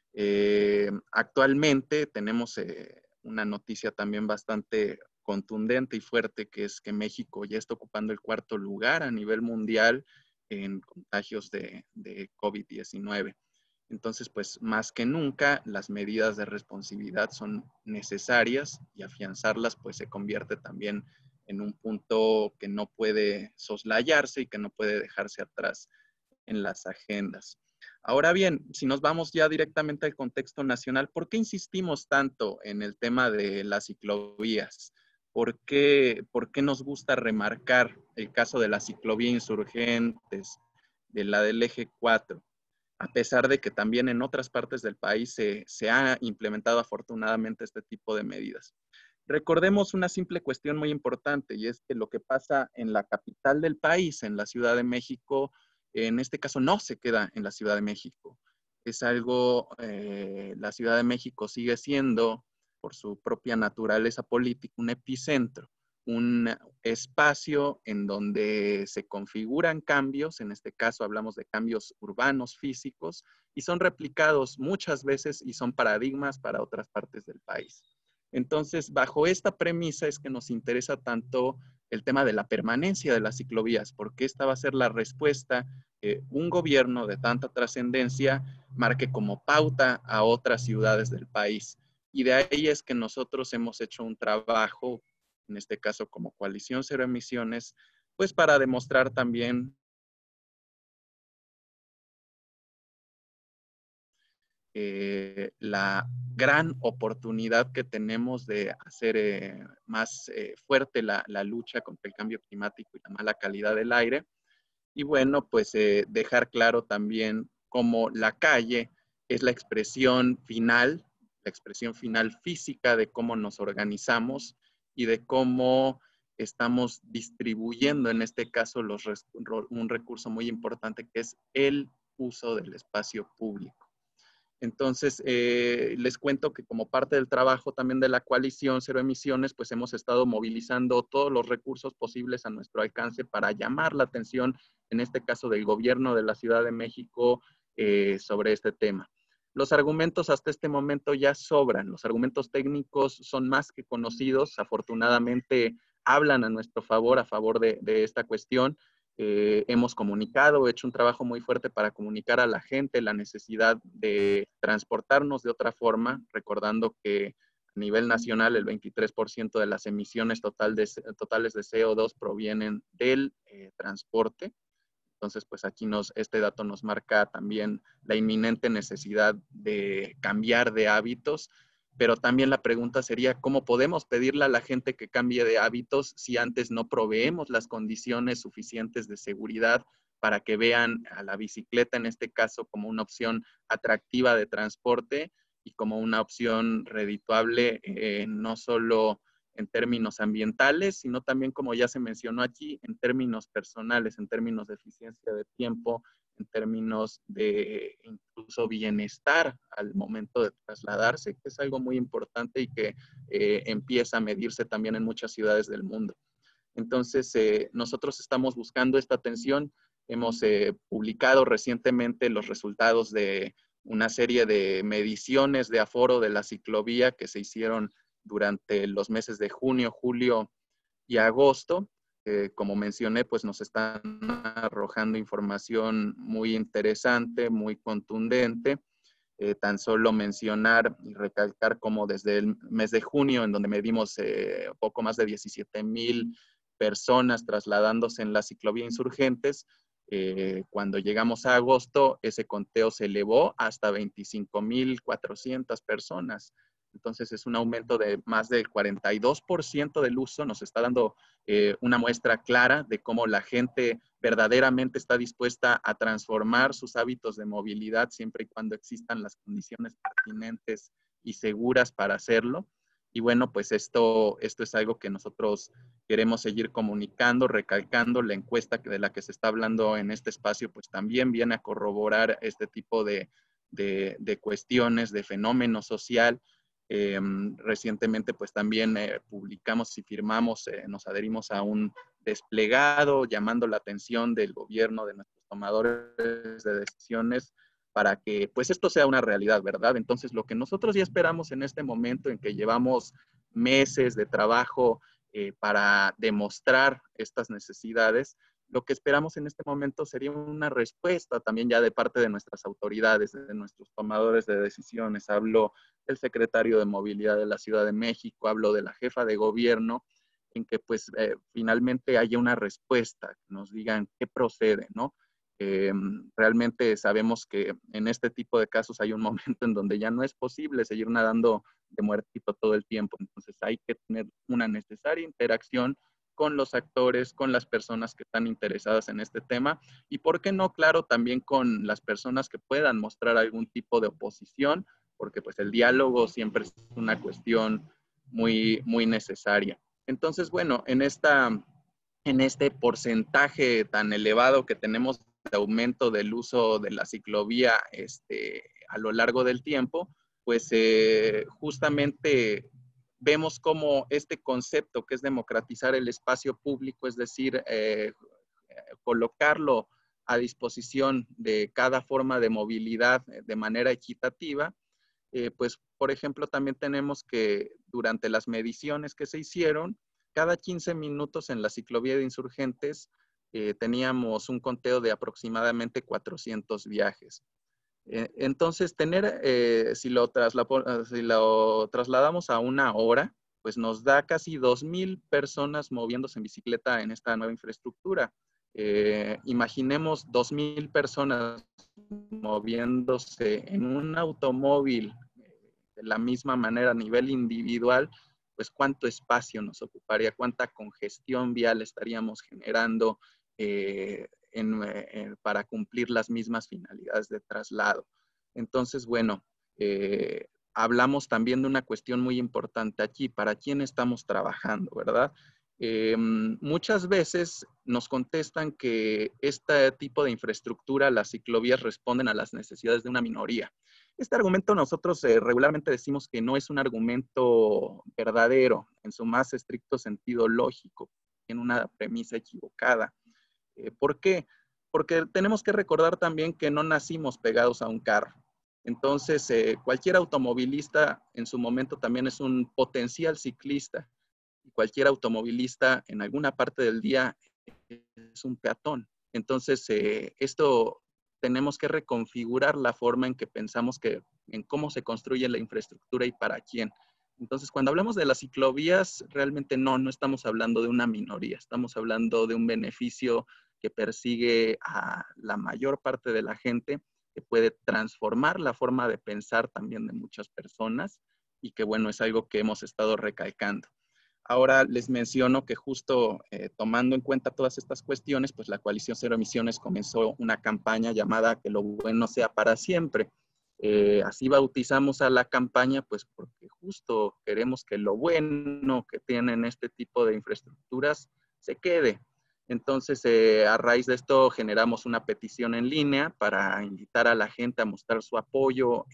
Actualmente tenemos una noticia también bastante contundente y fuerte, que es que México ya está ocupando el 4º lugar a nivel mundial en contagios de COVID-19. Entonces, pues más que nunca, las medidas de responsabilidad son necesarias y afianzarlas, pues se convierte también en un punto que no puede soslayarse y que no puede dejarse atrás en las agendas. Ahora bien, si nos vamos ya directamente al contexto nacional, ¿por qué insistimos tanto en el tema de las ciclovías? ¿Por qué nos gusta remarcar el caso de la ciclovía Insurgentes, de la del eje 4? A pesar de que también en otras partes del país se ha implementado afortunadamente este tipo de medidas. Recordemos una simple cuestión muy importante, y es que lo que pasa en la capital del país, en la Ciudad de México, en este caso no se queda en la Ciudad de México. Es algo, la Ciudad de México sigue siendo, por su propia naturaleza política, un epicentro, un espacio en donde se configuran cambios, en este caso hablamos de cambios urbanos, físicos, y son replicados muchas veces y son paradigmas para otras partes del país. Entonces, bajo esta premisa es que nos interesa tanto el tema de la permanencia de las ciclovías, porque esta va a ser la respuesta que un gobierno de tanta trascendencia marque como pauta a otras ciudades del país. Y de ahí es que nosotros hemos hecho un trabajo, en este caso como Coalición Cero Emisiones, pues para demostrar también la gran oportunidad que tenemos de hacer más fuerte la lucha contra el cambio climático y la mala calidad del aire. Y bueno, pues dejar claro también cómo la calle es la expresión final física de cómo nos organizamos y de cómo estamos distribuyendo, en este caso, un recurso muy importante que es el uso del espacio público. Entonces, les cuento que como parte del trabajo también de la coalición Cero Emisiones, pues hemos estado movilizando todos los recursos posibles a nuestro alcance para llamar la atención, en este caso del gobierno de la Ciudad de México, sobre este tema. Los argumentos hasta este momento ya sobran, los argumentos técnicos son más que conocidos, afortunadamente hablan a nuestro favor, a favor de esta cuestión. Hemos comunicado, hecho un trabajo muy fuerte para comunicar a la gente la necesidad de transportarnos de otra forma, recordando que a nivel nacional el 23% de las emisiones totales de CO2 provienen del transporte. Entonces, pues aquí este dato nos marca también la inminente necesidad de cambiar de hábitos, pero también la pregunta sería, ¿cómo podemos pedirle a la gente que cambie de hábitos si antes no proveemos las condiciones suficientes de seguridad para que vean a la bicicleta, en este caso, como una opción atractiva de transporte y como una opción redituable, no solo en términos ambientales, sino también, como ya se mencionó aquí, en términos personales, en términos de eficiencia de tiempo, en términos de incluso bienestar al momento de trasladarse, que es algo muy importante y que empieza a medirse también en muchas ciudades del mundo. Entonces, nosotros estamos buscando esta atención. Hemos publicado recientemente los resultados de una serie de mediciones de aforo de la ciclovía que se hicieron durante los meses de junio, julio y agosto. Como mencioné, pues nos están arrojando información muy interesante, muy contundente. Tan solo mencionar y recalcar como desde el mes de junio, en donde medimos poco más de 17,000 personas trasladándose en la ciclovía Insurgentes, cuando llegamos a agosto, ese conteo se elevó hasta 25,400 personas. Entonces es un aumento de más del 42% del uso. Nos está dando una muestra clara de cómo la gente verdaderamente está dispuesta a transformar sus hábitos de movilidad siempre y cuando existan las condiciones pertinentes y seguras para hacerlo. Y bueno, pues esto es algo que nosotros queremos seguir comunicando, recalcando. La encuesta de la que se está hablando en este espacio, pues también viene a corroborar este tipo de cuestiones, de fenómeno social. Recientemente pues también publicamos y firmamos, nos adherimos a un desplegado llamando la atención del gobierno, de nuestros tomadores de decisiones, para que pues esto sea una realidad, ¿verdad? Entonces lo que nosotros ya esperamos en este momento en que llevamos meses de trabajo para demostrar estas necesidades, lo que esperamos en este momento sería una respuesta también ya de parte de nuestras autoridades, de nuestros tomadores de decisiones. Hablo del secretario de Movilidad de la Ciudad de México, hablo de la jefa de gobierno, en que pues finalmente haya una respuesta, que nos digan qué procede, ¿no? Realmente sabemos que en este tipo de casos hay un momento en donde ya no es posible seguir nadando de muertito todo el tiempo. Entonces hay que tener una necesaria interacción con los actores, con las personas que están interesadas en este tema y, ¿por qué no? Claro, también con las personas que puedan mostrar algún tipo de oposición, porque pues el diálogo siempre es una cuestión muy, muy necesaria. Entonces, bueno, en este porcentaje tan elevado que tenemos de aumento del uso de la ciclovía a lo largo del tiempo, pues justamente vemos cómo este concepto que es democratizar el espacio público, es decir, colocarlo a disposición de cada forma de movilidad de manera equitativa, pues, por ejemplo, también tenemos que durante las mediciones que se hicieron, cada 15 minutos en la ciclovía de Insurgentes teníamos un conteo de aproximadamente 400 viajes. Entonces, si lo trasladamos a una hora, pues nos da casi 2,000 personas moviéndose en bicicleta en esta nueva infraestructura. Imaginemos 2,000 personas moviéndose en un automóvil de la misma manera a nivel individual, pues cuánto espacio nos ocuparía, cuánta congestión vial estaríamos generando para cumplir las mismas finalidades de traslado. Entonces, bueno, hablamos también de una cuestión muy importante aquí, ¿para quién estamos trabajando, verdad? Muchas veces nos contestan que este tipo de infraestructura, las ciclovías, responden a las necesidades de una minoría. Este argumento nosotros regularmente decimos que no es un argumento verdadero en su más estricto sentido lógico, tiene una premisa equivocada. ¿Por qué? Porque tenemos que recordar también que no nacimos pegados a un carro. Entonces, cualquier automovilista en su momento también es un potencial ciclista. Y cualquier automovilista en alguna parte del día es un peatón. Entonces, esto tenemos que reconfigurar la forma en que pensamos en cómo se construye la infraestructura y para quién. Entonces, cuando hablamos de las ciclovías, realmente no estamos hablando de una minoría, estamos hablando de un beneficio que persigue a la mayor parte de la gente, que puede transformar la forma de pensar también de muchas personas y que, bueno, es algo que hemos estado recalcando. Ahora les menciono que justo tomando en cuenta todas estas cuestiones, pues la Coalición Cero Emisiones comenzó una campaña llamada Que lo bueno sea para siempre. Así bautizamos a la campaña, pues porque justo queremos que lo bueno que tienen este tipo de infraestructuras se quede. Entonces, a raíz de esto, generamos una petición en línea para invitar a la gente a mostrar su apoyo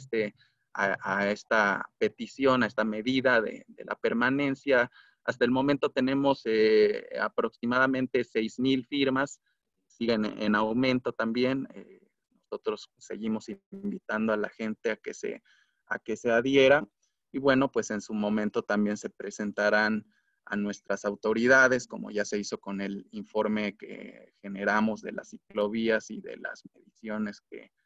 a esta petición, a esta medida de la permanencia. Hasta el momento tenemos aproximadamente 6,000 firmas, siguen en aumento también. Nosotros seguimos invitando a la gente a que se adhiera. Y bueno, pues en su momento también se presentarán a nuestras autoridades, como ya se hizo con el informe que generamos de las ciclovías y de las mediciones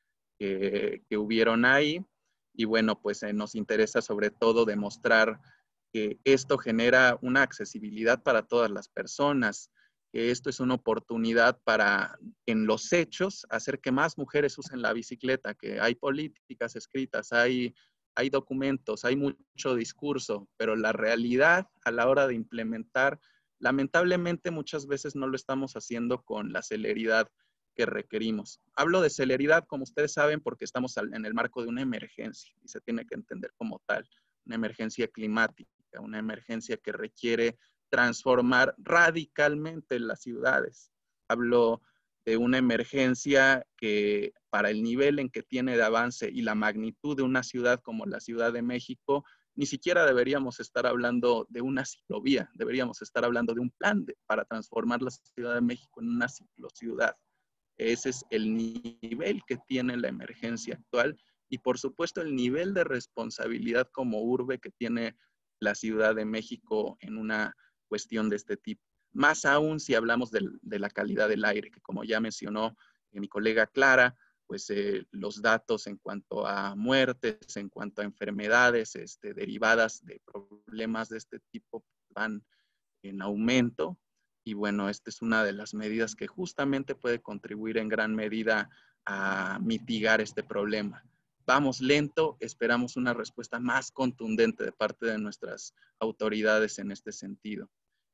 que hubieron ahí. Y bueno, pues nos interesa sobre todo demostrar que esto genera una accesibilidad para todas las personas, que esto es una oportunidad para, en los hechos, hacer que más mujeres usen la bicicleta, que hay políticas escritas, hay documentos, hay mucho discurso, pero la realidad a la hora de implementar, lamentablemente muchas veces no lo estamos haciendo con la celeridad que requerimos. Hablo de celeridad, como ustedes saben, porque estamos en el marco de una emergencia y se tiene que entender como tal, una emergencia climática, una emergencia que requiere transformar radicalmente las ciudades. Hablo de una emergencia que para el nivel en que tiene de avance y la magnitud de una ciudad como la Ciudad de México, ni siquiera deberíamos estar hablando de una ciclovía, deberíamos estar hablando de un plan para transformar la Ciudad de México en una ciclociudad. Ese es el nivel que tiene la emergencia actual y por supuesto el nivel de responsabilidad como urbe que tiene la Ciudad de México en una cuestión de este tipo. Más aún si hablamos de la calidad del aire, que como ya mencionó mi colega Clara, pues los datos en cuanto a muertes, en cuanto a enfermedades derivadas de problemas de este tipo van en aumento. Y bueno, esta es una de las medidas que justamente puede contribuir en gran medida a mitigar este problema. Vamos lento, esperamos una respuesta más contundente de parte de nuestras autoridades en este sentido.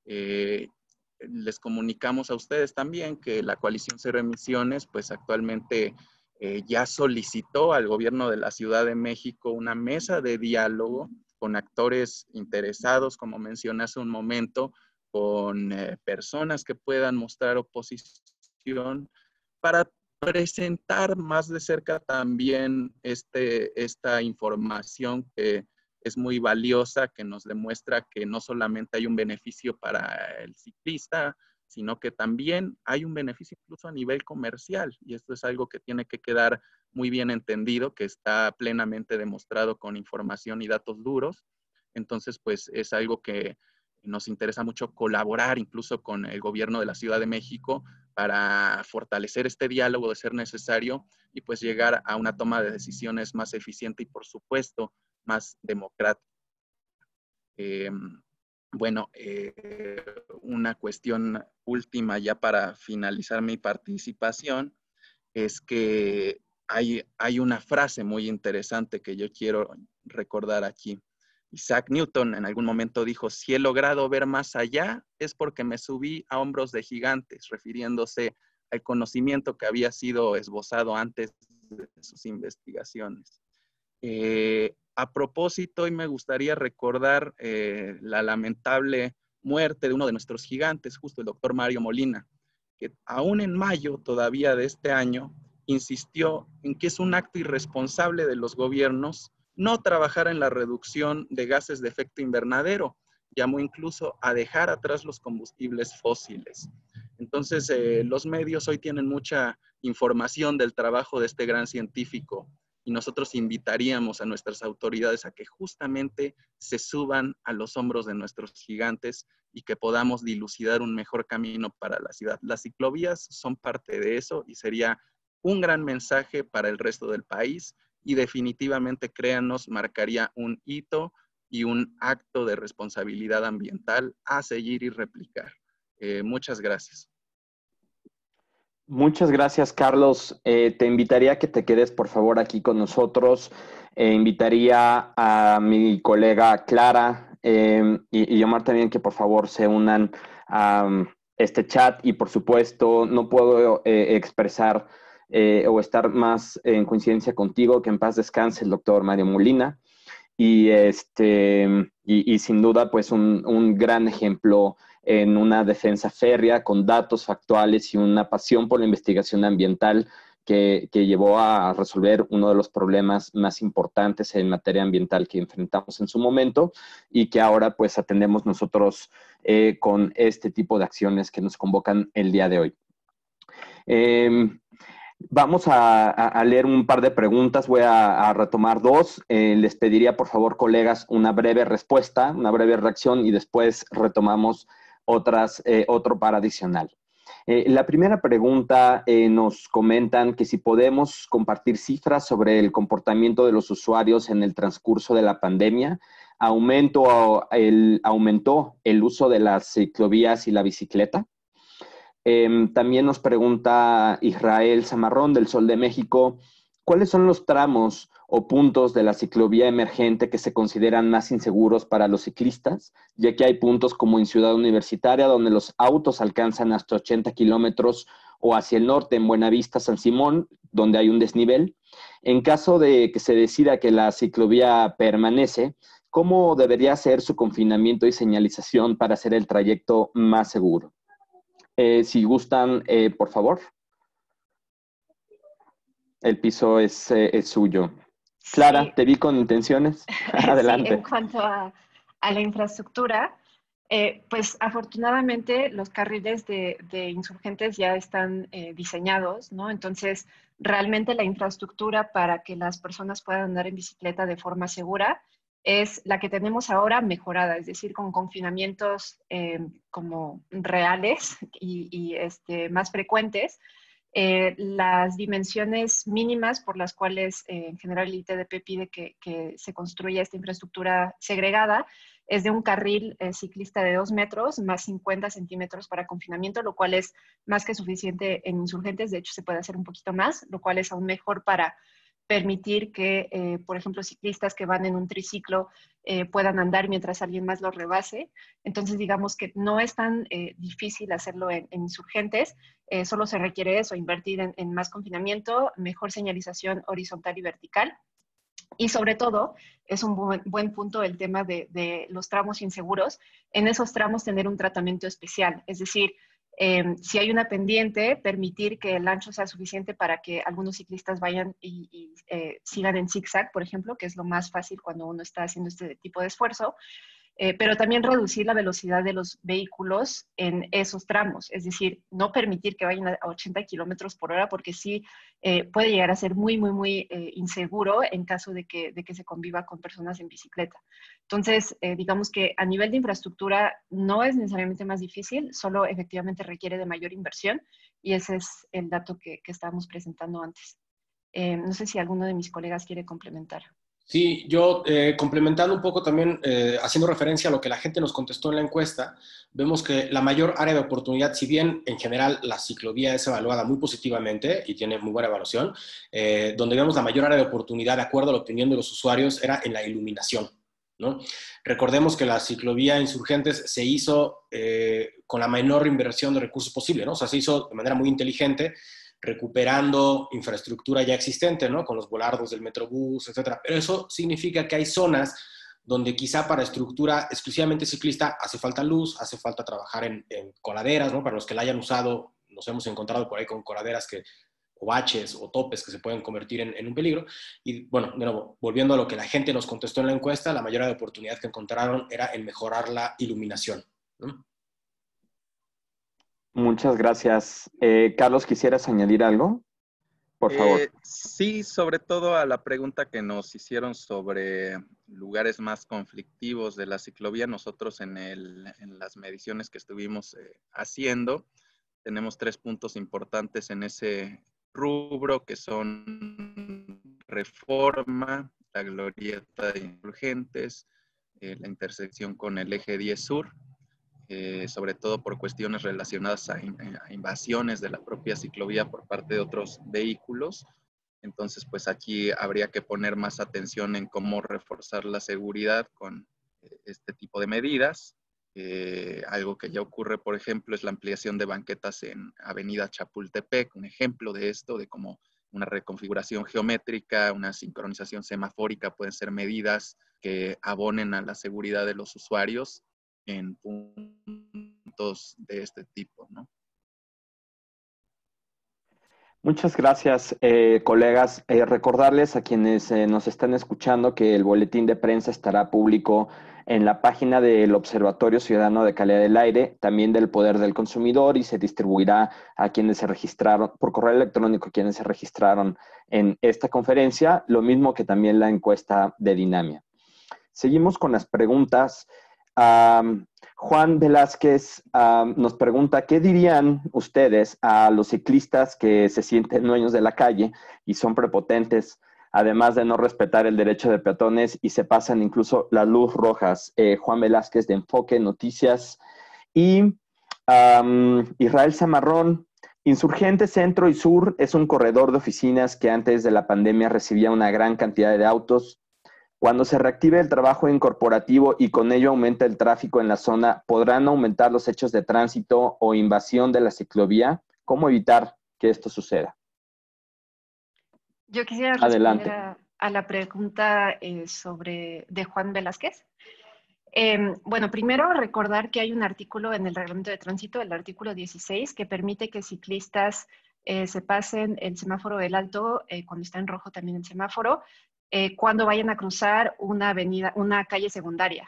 Les comunicamos a ustedes también que la Coalición Cero Emisiones, pues actualmente ya solicitó al gobierno de la Ciudad de México una mesa de diálogo con actores interesados, como mencioné hace un momento, con personas que puedan mostrar oposición para presentar más de cerca también esta información que es muy valiosa, que nos demuestra que no solamente hay un beneficio para el ciclista, sino que también hay un beneficio incluso a nivel comercial. Y esto es algo que tiene que quedar muy bien entendido, que está plenamente demostrado con información y datos duros. Entonces, pues es algo que nos interesa mucho colaborar incluso con el gobierno de la Ciudad de México para fortalecer este diálogo de ser necesario y pues llegar a una toma de decisiones más eficiente y por supuesto más democrática. Bueno, una cuestión última ya para finalizar mi participación es que hay una frase muy interesante que yo quiero recordar aquí. Isaac Newton en algún momento dijo, si he logrado ver más allá es porque me subí a hombros de gigantes, refiriéndose al conocimiento que había sido esbozado antes de sus investigaciones. A propósito, hoy me gustaría recordar la lamentable muerte de uno de nuestros gigantes, justo el doctor Mario Molina, que aún en mayo todavía de este año insistió en que es un acto irresponsable de los gobiernos no trabajar en la reducción de gases de efecto invernadero. Llamó incluso a dejar atrás los combustibles fósiles. Entonces, los medios hoy tienen mucha información del trabajo de este gran científico y nosotros invitaríamos a nuestras autoridades a que justamente se suban a los hombros de nuestros gigantes y que podamos dilucidar un mejor camino para la ciudad. Las ciclovías son parte de eso y sería un gran mensaje para el resto del país y definitivamente, créanos, marcaría un hito y un acto de responsabilidad ambiental a seguir y replicar. Muchas gracias. Muchas gracias, Carlos. Te invitaría a que te quedes, por favor, aquí con nosotros. Invitaría a mi colega Clara y Omar también que, por favor, se unan a este chat. Y, por supuesto, no puedo expresar o estar más en coincidencia contigo, que en paz descanse el doctor Mario Molina. Y sin duda, pues, un gran ejemplo en una defensa férrea con datos factuales y una pasión por la investigación ambiental que llevó a resolver uno de los problemas más importantes en materia ambiental que enfrentamos en su momento y que ahora pues atendemos nosotros con este tipo de acciones que nos convocan el día de hoy. Vamos a leer un par de preguntas, voy a retomar dos. Les pediría, por favor, colegas, una breve respuesta, una breve reacción y después retomamos otro par adicional. La primera pregunta, nos comentan que si podemos compartir cifras sobre el comportamiento de los usuarios en el transcurso de la pandemia. ¿Aumentó el uso de las ciclovías y la bicicleta? También nos pregunta Israel Zamarrón del Sol de México, ¿cuáles son los tramos o puntos de la ciclovía emergente que se consideran más inseguros para los ciclistas? Ya que hay puntos como en Ciudad Universitaria donde los autos alcanzan hasta 80 kilómetros o hacia el norte en Buenavista, San Simón, donde hay un desnivel. En caso de que se decida que la ciclovía permanece, ¿cómo debería ser su confinamiento y señalización para hacer el trayecto más seguro? Si gustan, por favor. El piso es suyo. Clara, sí. Te vi con intenciones. Adelante. Sí, en cuanto a la infraestructura, pues afortunadamente los carriles de insurgentes ya están diseñados, ¿no? Entonces, realmente la infraestructura para que las personas puedan andar en bicicleta de forma segura es la que tenemos ahora mejorada, es decir, con confinamientos como reales y más frecuentes. Las dimensiones mínimas por las cuales en general el ITDP pide que se construya esta infraestructura segregada es de un carril ciclista de 2 metros más 50 centímetros para confinamiento, lo cual es más que suficiente en insurgentes. De hecho, se puede hacer un poquito más, lo cual es aún mejor para permitir que, por ejemplo, ciclistas que van en un triciclo puedan andar mientras alguien más los rebase. Entonces, digamos que no es tan difícil hacerlo en insurgentes, solo se requiere eso, invertir en más confinamiento, mejor señalización horizontal y vertical. Y sobre todo, es un buen punto el tema de los tramos inseguros. En esos tramos tener un tratamiento especial, es decir, si hay una pendiente, permitir que el ancho sea suficiente para que algunos ciclistas vayan y sigan en zigzag, por ejemplo, que es lo más fácil cuando uno está haciendo este tipo de esfuerzo. Pero también reducir la velocidad de los vehículos en esos tramos, es decir, no permitir que vayan a 80 kilómetros por hora porque sí puede llegar a ser muy inseguro en caso de que se conviva con personas en bicicleta. Entonces, digamos que a nivel de infraestructura no es necesariamente más difícil, solo efectivamente requiere de mayor inversión y ese es el dato que estábamos presentando antes. No sé si alguno de mis colegas quiere complementar. Sí, yo complementando un poco también, haciendo referencia a lo que la gente nos contestó en la encuesta, vemos que la mayor área de oportunidad, si bien en general la ciclovía es evaluada muy positivamente y tiene muy buena evaluación, donde vemos la mayor área de oportunidad, de acuerdo a la opinión de los usuarios, era en la iluminación, ¿no? Recordemos que la ciclovía Insurgentes se hizo con la menor inversión de recursos posible, ¿no? O sea, se hizo de manera muy inteligente, recuperando infraestructura ya existente, ¿no? Con los volardos del Metrobús, etcétera. Pero eso significa que hay zonas donde quizá para estructura exclusivamente ciclista hace falta luz, hace falta trabajar en coladeras, ¿no? Para los que la hayan usado, nos hemos encontrado por ahí con coladeras que o baches o topes que se pueden convertir en un peligro. Y bueno, de nuevo, volviendo a lo que la gente nos contestó en la encuesta, la mayor oportunidad que encontraron era en mejorar la iluminación, ¿no? Muchas gracias. Carlos, ¿quisieras añadir algo? Por favor. Sí, sobre todo a la pregunta que nos hicieron sobre lugares más conflictivos de la ciclovía. Nosotros en las mediciones que estuvimos haciendo, tenemos 3 puntos importantes en ese rubro, que son Reforma, la Glorieta de Insurgentes, la intersección con el eje 10 Sur, sobre todo por cuestiones relacionadas a invasiones de la propia ciclovía por parte de otros vehículos. Entonces, pues aquí habría que poner más atención en cómo reforzar la seguridad con este tipo de medidas. Algo que ya ocurre, por ejemplo, es la ampliación de banquetas en Avenida Chapultepec, un ejemplo de esto, de cómo una reconfiguración geométrica, una sincronización semafórica pueden ser medidas que abonen a la seguridad de los usuarios en puntos de este tipo, ¿no? Muchas gracias, colegas. Recordarles a quienes nos están escuchando que el boletín de prensa estará público en la página del Observatorio Ciudadano de Calidad del Aire, también del Poder del Consumidor, y se distribuirá a quienes se registraron por correo electrónico, quienes se registraron en esta conferencia, lo mismo que también la encuesta de Dinamia. Seguimos con las preguntas. Juan Velázquez nos pregunta, ¿qué dirían ustedes a los ciclistas que se sienten dueños de la calle y son prepotentes, además de no respetar el derecho de peatones y se pasan incluso las luces rojas? Juan Velázquez de Enfoque Noticias. Y Israel Zamarrón, Insurgente Centro y Sur es un corredor de oficinas que antes de la pandemia recibía una gran cantidad de autos. Cuando se reactive el trabajo en corporativo y con ello aumenta el tráfico en la zona, ¿podrán aumentar los hechos de tránsito o invasión de la ciclovía? ¿Cómo evitar que esto suceda? Yo quisiera Adelante. responder a la pregunta de Juan Velázquez. Bueno, primero recordar que hay un artículo en el reglamento de tránsito, el artículo 16, que permite que ciclistas se pasen el semáforo del alto, cuando está en rojo también el semáforo, cuando vayan a cruzar una avenida, una calle secundaria.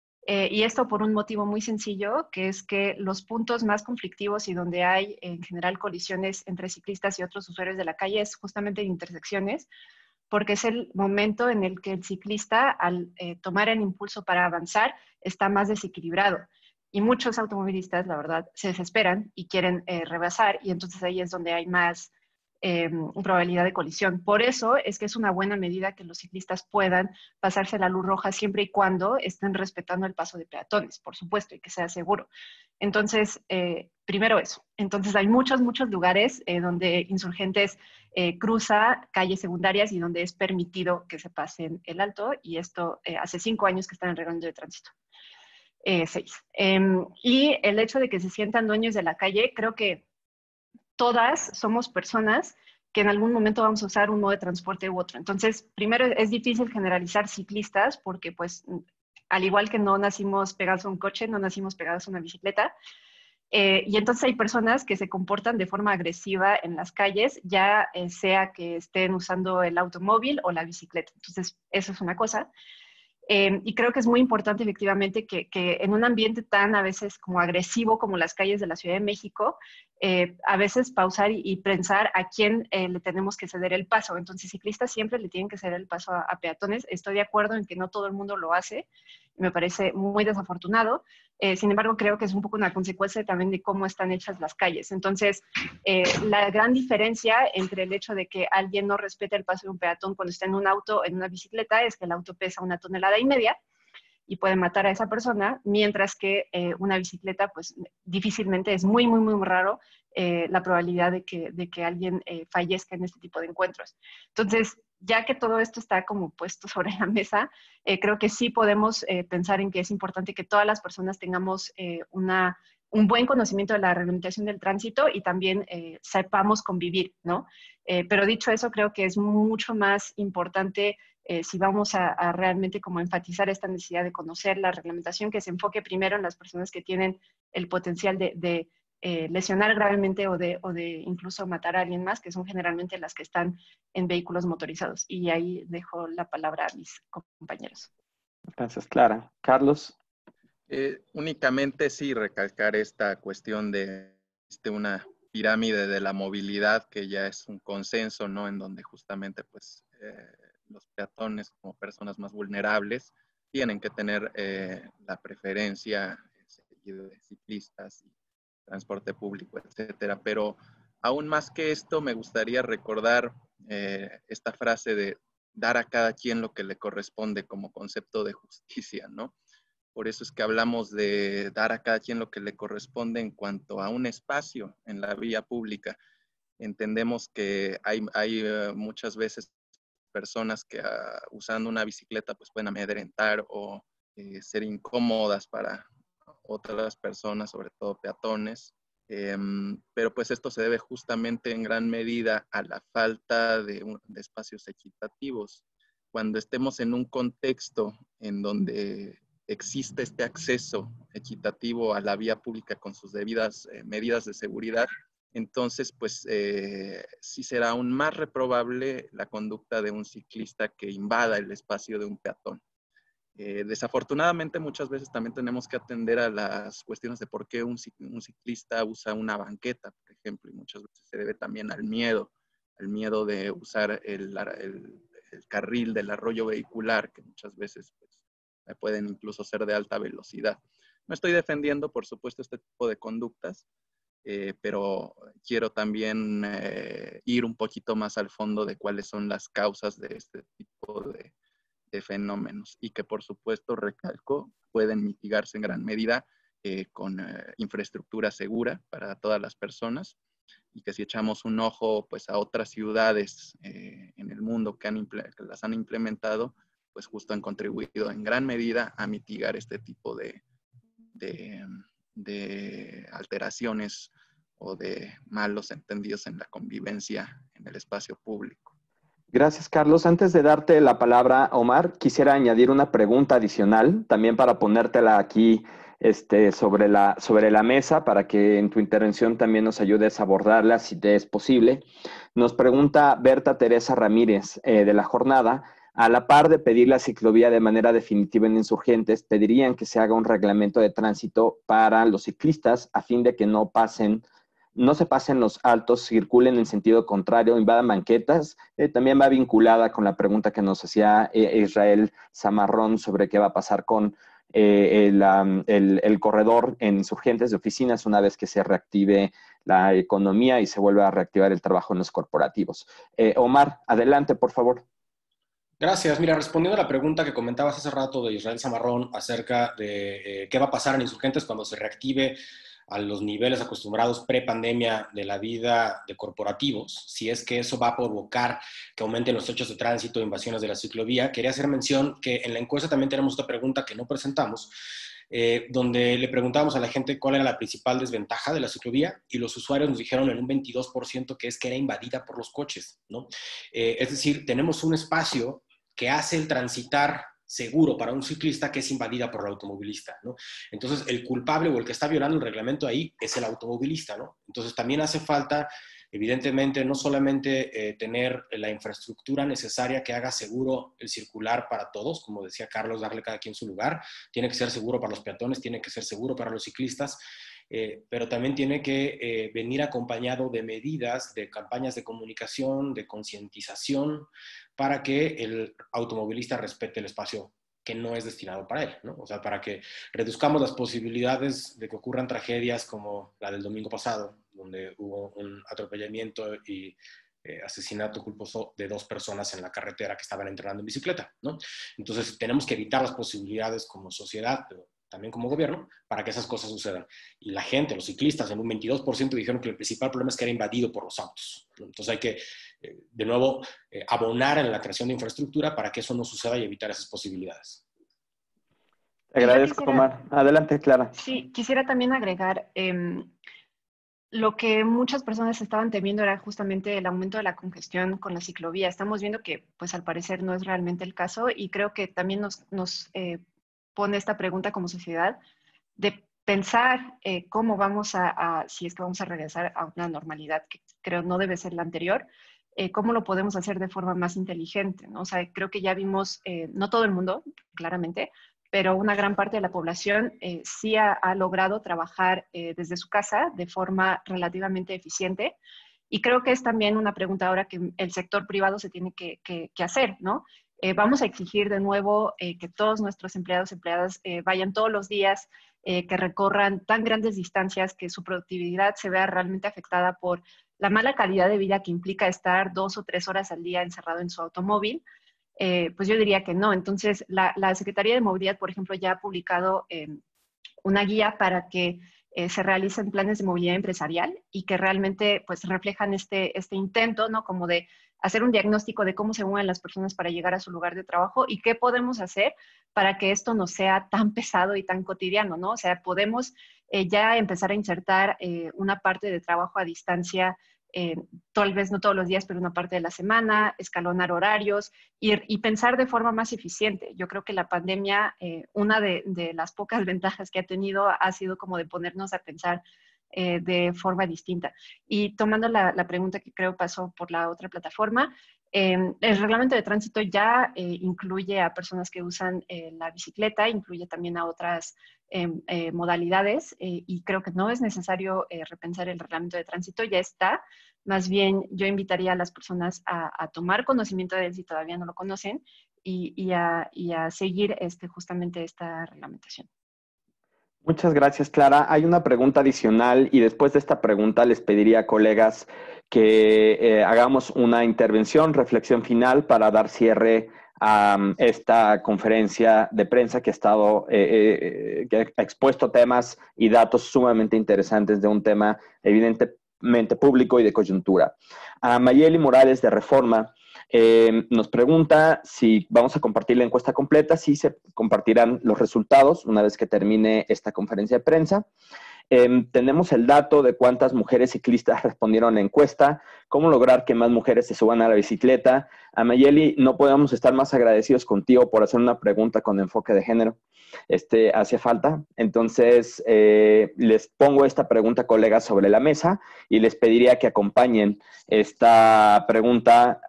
Y esto por un motivo muy sencillo, que es que los puntos más conflictivos y donde hay en general colisiones entre ciclistas y otros usuarios de la calle es justamente en intersecciones, porque es el momento en el que el ciclista, al tomar el impulso para avanzar, está más desequilibrado. Y muchos automovilistas, la verdad, se desesperan y quieren rebasar, y entonces ahí es donde hay más probabilidad de colisión. Por eso es que es una buena medida que los ciclistas puedan pasarse la luz roja siempre y cuando estén respetando el paso de peatones, por supuesto, y que sea seguro. Entonces, primero eso. Entonces, hay muchos lugares donde Insurgentes cruza calles secundarias y donde es permitido que se pasen el alto, y esto hace 5 años que está en el reglamento de tránsito. 6. Y el hecho de que se sientan dueños de la calle, creo que todas somos personas que en algún momento vamos a usar un modo de transporte u otro. Entonces, primero es difícil generalizar ciclistas porque, pues, al igual que no nacimos pegados a un coche, no nacimos pegados a una bicicleta. Y entonces hay personas que se comportan de forma agresiva en las calles, ya sea que estén usando el automóvil o la bicicleta. Entonces, eso es una cosa. Y creo que es muy importante efectivamente que en un ambiente tan a veces como agresivo como las calles de la Ciudad de México, a veces pausar y pensar a quién le tenemos que ceder el paso. Entonces, ciclistas siempre le tienen que ceder el paso a peatones. Estoy de acuerdo en que no todo el mundo lo hace. Me parece muy desafortunado. Sin embargo, creo que es un poco una consecuencia también de cómo están hechas las calles. Entonces, la gran diferencia entre el hecho de que alguien no respete el paso de un peatón cuando está en un auto o en una bicicleta es que el auto pesa 1,5 toneladas y puede matar a esa persona, mientras que una bicicleta, pues difícilmente, es muy raro la probabilidad de que alguien fallezca en este tipo de encuentros. Entonces, ya que todo esto está como puesto sobre la mesa, creo que sí podemos pensar en que es importante que todas las personas tengamos un buen conocimiento de la reglamentación del tránsito y también sepamos convivir, ¿no? Pero dicho eso, creo que es mucho más importante, si vamos a realmente como enfatizar esta necesidad de conocer la reglamentación, que se enfoque primero en las personas que tienen el potencial de lesionar gravemente o de incluso matar a alguien más, que son generalmente las que están en vehículos motorizados. Y ahí dejo la palabra a mis compañeros. Gracias, Clara. Carlos. Únicamente sí recalcar esta cuestión de una pirámide de la movilidad, que ya es un consenso, ¿no? En donde justamente pues los peatones como personas más vulnerables tienen que tener la preferencia seguido de ciclistas y transporte público, etcétera. Pero aún más que esto, me gustaría recordar esta frase de dar a cada quien lo que le corresponde como concepto de justicia, ¿no? Por eso es que hablamos de dar a cada quien lo que le corresponde en cuanto a un espacio en la vía pública. Entendemos que hay muchas veces personas que usando una bicicleta pues pueden amedrentar o ser incómodas para otras personas, sobre todo peatones. Pero pues esto se debe justamente en gran medida a la falta de espacios equitativos. Cuando estemos en un contexto en donde existe este acceso equitativo a la vía pública con sus debidas medidas de seguridad, entonces pues sí será aún más reprobable la conducta de un ciclista que invada el espacio de un peatón. Desafortunadamente muchas veces también tenemos que atender a las cuestiones de por qué un ciclista usa una banqueta, por ejemplo, y muchas veces se debe también al miedo de usar el carril del arroyo vehicular, que muchas veces pues, pueden incluso ser de alta velocidad. No estoy defendiendo, por supuesto, este tipo de conductas, pero quiero también ir un poquito más al fondo de cuáles son las causas de este tipo de fenómenos y que, por supuesto, recalco, pueden mitigarse en gran medida con infraestructura segura para todas las personas, y que si echamos un ojo pues, a otras ciudades en el mundo que las han implementado, pues justo han contribuido en gran medida a mitigar este tipo de alteraciones o de malos entendidos en la convivencia en el espacio público. Gracias, Carlos. Antes de darte la palabra, Omar, quisiera añadir una pregunta adicional, también para ponértela aquí sobre la mesa, para que en tu intervención también nos ayudes a abordarla, si te es posible. Nos pregunta Berta Teresa Ramírez, de La Jornada: a la par de pedir la ciclovía de manera definitiva en Insurgentes, pedirían que se haga un reglamento de tránsito para los ciclistas a fin de que no se pasen los altos, circulen en sentido contrario, invadan banquetas. También va vinculada con la pregunta que nos hacía Israel Zamarrón sobre qué va a pasar con el corredor en Insurgentes de oficinas una vez que se reactive la economía y se vuelva a reactivar el trabajo en los corporativos. Omar, adelante, por favor. Gracias. Mira, respondiendo a la pregunta que comentabas hace rato de Israel Zamarrón acerca de qué va a pasar en Insurgentes cuando se reactive a los niveles acostumbrados pre-pandemia de la vida de corporativos, si es que eso va a provocar que aumenten los hechos de tránsito e invasiones de la ciclovía, quería hacer mención que en la encuesta también tenemos otra pregunta que no presentamos, donde le preguntábamos a la gente cuál era la principal desventaja de la ciclovía, y los usuarios nos dijeron en un 22% que es que era invadida por los coches, ¿no? Es decir, tenemos un espacio que hace el transitar seguro para un ciclista que es invadida por el automovilista, ¿no? Entonces, el culpable o el que está violando el reglamento ahí es el automovilista, ¿no? Entonces, también hace falta, evidentemente, no solamente tener la infraestructura necesaria que haga seguro el circular para todos, como decía Carlos, darle cada quien su lugar, tiene que ser seguro para los peatones, tiene que ser seguro para los ciclistas, pero también tiene que venir acompañado de medidas, de campañas de comunicación, de concientización, para que el automovilista respete el espacio que no es destinado para él, ¿no? O sea, para que reduzcamos las posibilidades de que ocurran tragedias como la del domingo pasado, donde hubo un atropellamiento y asesinato culposo de 2 personas en la carretera que estaban entrenando en bicicleta, ¿no? Entonces, tenemos que evitar las posibilidades como sociedad, pero también como gobierno, para que esas cosas sucedan. Y la gente, los ciclistas, en un 22% dijeron que el principal problema es que era invadido por los autos, ¿no? Entonces hay que, de nuevo, abonar en la creación de infraestructura para que eso no suceda y evitar esas posibilidades. Te agradezco, Omar. Adelante, Clara. Sí, quisiera también agregar, lo que muchas personas estaban temiendo era justamente el aumento de la congestión con la ciclovía. Estamos viendo que, pues al parecer, no es realmente el caso, y creo que también nos pone esta pregunta como sociedad de pensar cómo vamos si es que vamos a regresar a una normalidad que creo no debe ser la anterior, cómo lo podemos hacer de forma más inteligente, ¿no? O sea, creo que ya vimos, no todo el mundo, claramente, pero una gran parte de la población sí ha logrado trabajar desde su casa de forma relativamente eficiente. Y creo que es también una pregunta ahora que el sector privado se tiene que hacer, ¿no? Vamos a exigir de nuevo que todos nuestros empleados y empleadas vayan todos los días, que recorran tan grandes distancias, que su productividad se vea realmente afectada por la mala calidad de vida que implica estar 2 o 3 horas al día encerrado en su automóvil. Pues yo diría que no. Entonces, la Secretaría de Movilidad, por ejemplo, ya ha publicado una guía para que se realicen planes de movilidad empresarial y que realmente pues reflejan este intento, ¿no? Como de hacer un diagnóstico de cómo se mueven las personas para llegar a su lugar de trabajo y qué podemos hacer para que esto no sea tan pesado y tan cotidiano, ¿no? O sea, podemos ya empezar a insertar una parte de trabajo a distancia, tal vez no todos los días, pero una parte de la semana, escalonar horarios y pensar de forma más eficiente. Yo creo que la pandemia, una de las pocas ventajas que ha tenido ha sido como de ponernos a pensar de forma distinta. Y tomando la pregunta que creo pasó por la otra plataforma, el reglamento de tránsito ya incluye a personas que usan la bicicleta, incluye también a otras modalidades y creo que no es necesario repensar el reglamento de tránsito, ya está. Más bien yo invitaría a las personas a tomar conocimiento de él si todavía no lo conocen y a seguir justamente esta reglamentación. Muchas gracias, Clara. Hay una pregunta adicional y después de esta pregunta les pediría a colegas que hagamos una intervención, reflexión final para dar cierre a esta conferencia de prensa que ha estado, que ha expuesto temas y datos sumamente interesantes de un tema evidentemente público y de coyuntura. A Mayeli Morales de Reforma nos pregunta si vamos a compartir la encuesta completa, si se compartirán los resultados una vez que termine esta conferencia de prensa. Tenemos el dato de cuántas mujeres ciclistas respondieron a la encuesta, cómo lograr que más mujeres se suban a la bicicleta. A Mayeli, no podemos estar más agradecidos contigo por hacer una pregunta con enfoque de género. Hacía falta. Entonces, les pongo esta pregunta, colegas, sobre la mesa y les pediría que acompañen esta pregunta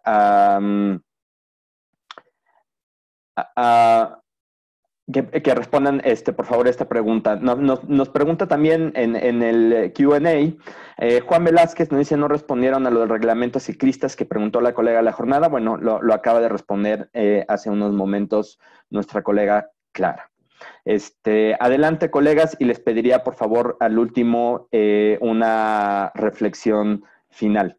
que respondan, por favor, esta pregunta. Nos pregunta también en el Q&A, Juan Velázquez nos dice, no respondieron a lo del reglamento ciclistas que preguntó la colega de la jornada. Bueno, lo acaba de responder hace unos momentos nuestra colega Clara. Adelante, colegas, y les pediría, por favor, al último una reflexión final.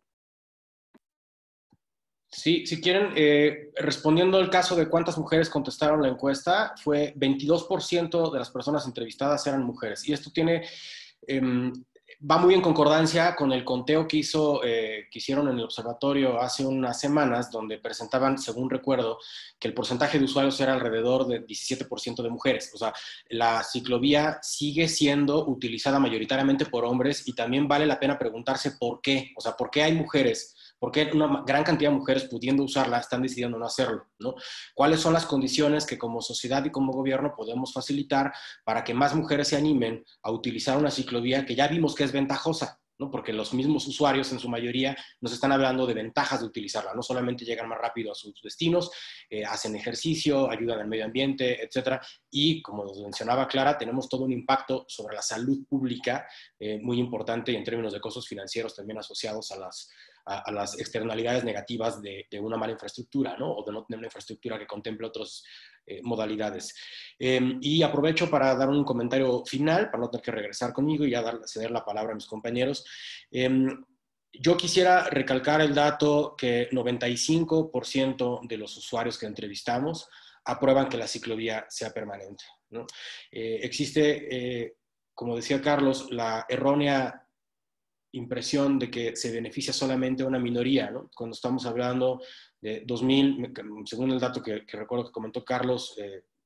Sí, si quieren, respondiendo al caso de cuántas mujeres contestaron la encuesta, fue 22% de las personas entrevistadas eran mujeres. Y esto va muy en concordancia con el conteo que hicieron en el observatorio hace unas semanas, donde presentaban, según recuerdo, que el porcentaje de usuarios era alrededor de 17% de mujeres. O sea, la ciclovía sigue siendo utilizada mayoritariamente por hombres y también vale la pena preguntarse por qué. O sea, ¿por qué hay mujeres? ¿Por qué una gran cantidad de mujeres pudiendo usarla están decidiendo no hacerlo, ¿no? ¿Cuáles son las condiciones que como sociedad y como gobierno podemos facilitar para que más mujeres se animen a utilizar una ciclovía que ya vimos que es ventajosa, ¿no? Porque los mismos usuarios en su mayoría nos están hablando de ventajas de utilizarla. No solamente llegan más rápido a sus destinos, hacen ejercicio, ayudan al medio ambiente, etcétera. Y como nos mencionaba Clara, tenemos todo un impacto sobre la salud pública muy importante y en términos de costos financieros también asociados a las externalidades negativas de una mala infraestructura, ¿no? O de no tener una infraestructura que contemple otras modalidades. Y aprovecho para dar un comentario final, para no tener que regresar conmigo y ya ceder la palabra a mis compañeros. Yo quisiera recalcar el dato que 95% de los usuarios que entrevistamos aprueban que la ciclovía sea permanente, ¿no? Existe, como decía Carlos, la errónea impresión de que se beneficia solamente a una minoría, ¿no? Cuando estamos hablando de 2.000, según el dato que recuerdo que comentó Carlos,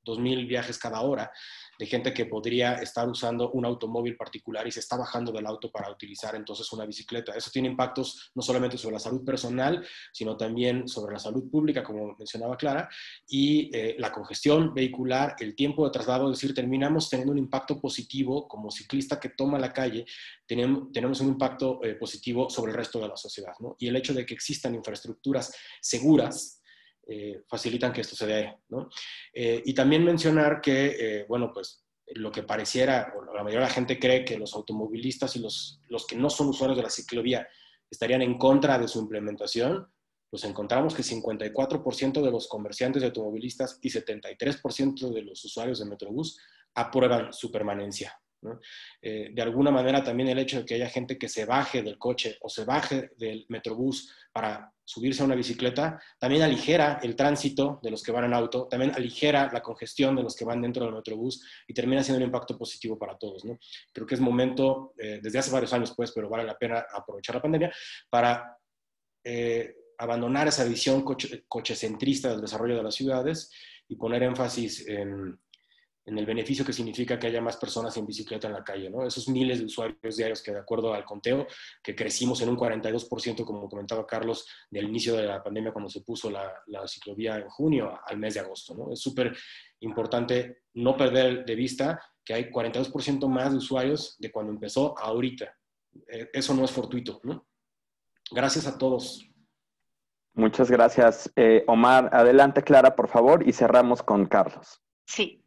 2,000 viajes cada hora de gente que podría estar usando un automóvil particular y se está bajando del auto para utilizar entonces una bicicleta. Eso tiene impactos no solamente sobre la salud personal, sino también sobre la salud pública, como mencionaba Clara, y la congestión vehicular, el tiempo de traslado, es decir, terminamos teniendo un impacto positivo como ciclista que toma la calle, tenemos un impacto positivo sobre el resto de la sociedad, ¿no? Y el hecho de que existan infraestructuras seguras facilitan que esto se dé, ¿no? Y también mencionar que, bueno, pues lo que pareciera, o la mayoría de la gente cree que los automovilistas y los que no son usuarios de la ciclovía estarían en contra de su implementación, pues encontramos que 54% de los comerciantes de automovilistas y 73% de los usuarios de Metrobús aprueban su permanencia, ¿no? De alguna manera también el hecho de que haya gente que se baje del coche o se baje del Metrobús para subirse a una bicicleta, también aligera el tránsito de los que van en auto, también aligera la congestión de los que van dentro del Metrobús y termina siendo un impacto positivo para todos, ¿no? Creo que es momento, desde hace varios años pues, pero vale la pena aprovechar la pandemia para abandonar esa visión cochecentrista del desarrollo de las ciudades y poner énfasis en el beneficio que significa que haya más personas en bicicleta en la calle, ¿no? Esos miles de usuarios diarios que, de acuerdo al conteo, que crecimos en un 42%, como comentaba Carlos, del inicio de la pandemia cuando se puso la ciclovía en junio al mes de agosto, ¿no? Es súper importante no perder de vista que hay 42% más de usuarios de cuando empezó a ahorita. Eso no es fortuito, ¿no? Gracias a todos. Muchas gracias, Omar. Adelante, Clara, por favor, y cerramos con Carlos. Sí,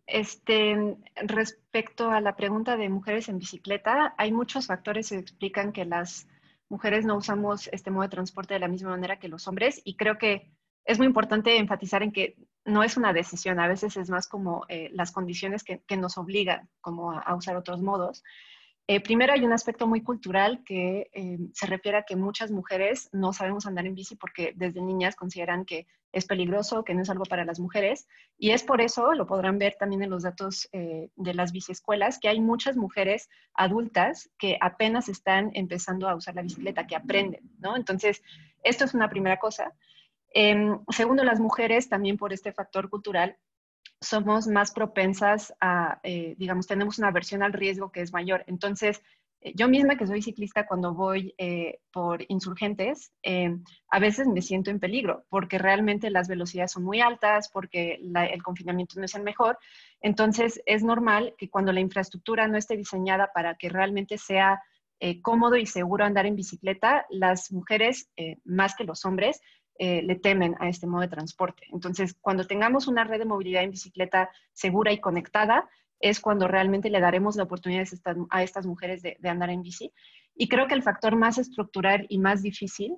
respecto a la pregunta de mujeres en bicicleta, hay muchos factores que explican que las mujeres no usamos este modo de transporte de la misma manera que los hombres, y creo que es muy importante enfatizar en que no es una decisión, a veces es más como las condiciones que nos obligan como a usar otros modos. Primero hay un aspecto muy cultural que se refiere a que muchas mujeres no sabemos andar en bici porque desde niñas consideran que es peligroso, que no es algo para las mujeres. Y es por eso, lo podrán ver también en los datos de las biciescuelas, que hay muchas mujeres adultas que apenas están empezando a usar la bicicleta, que aprenden, ¿no? Entonces, esto es una primera cosa. Segundo, las mujeres también por este factor cultural somos más propensas a, digamos, tenemos una aversión al riesgo que es mayor. Entonces, yo misma que soy ciclista, cuando voy por Insurgentes, a veces me siento en peligro, porque realmente las velocidades son muy altas, porque el confinamiento no es el mejor. Entonces, es normal que cuando la infraestructura no esté diseñada para que realmente sea cómodo y seguro andar en bicicleta, las mujeres, más que los hombres, le temen a este modo de transporte. Entonces, cuando tengamos una red de movilidad en bicicleta segura y conectada, es cuando realmente le daremos la oportunidad a estas mujeres de andar en bici. Y creo que el factor más estructural y más difícil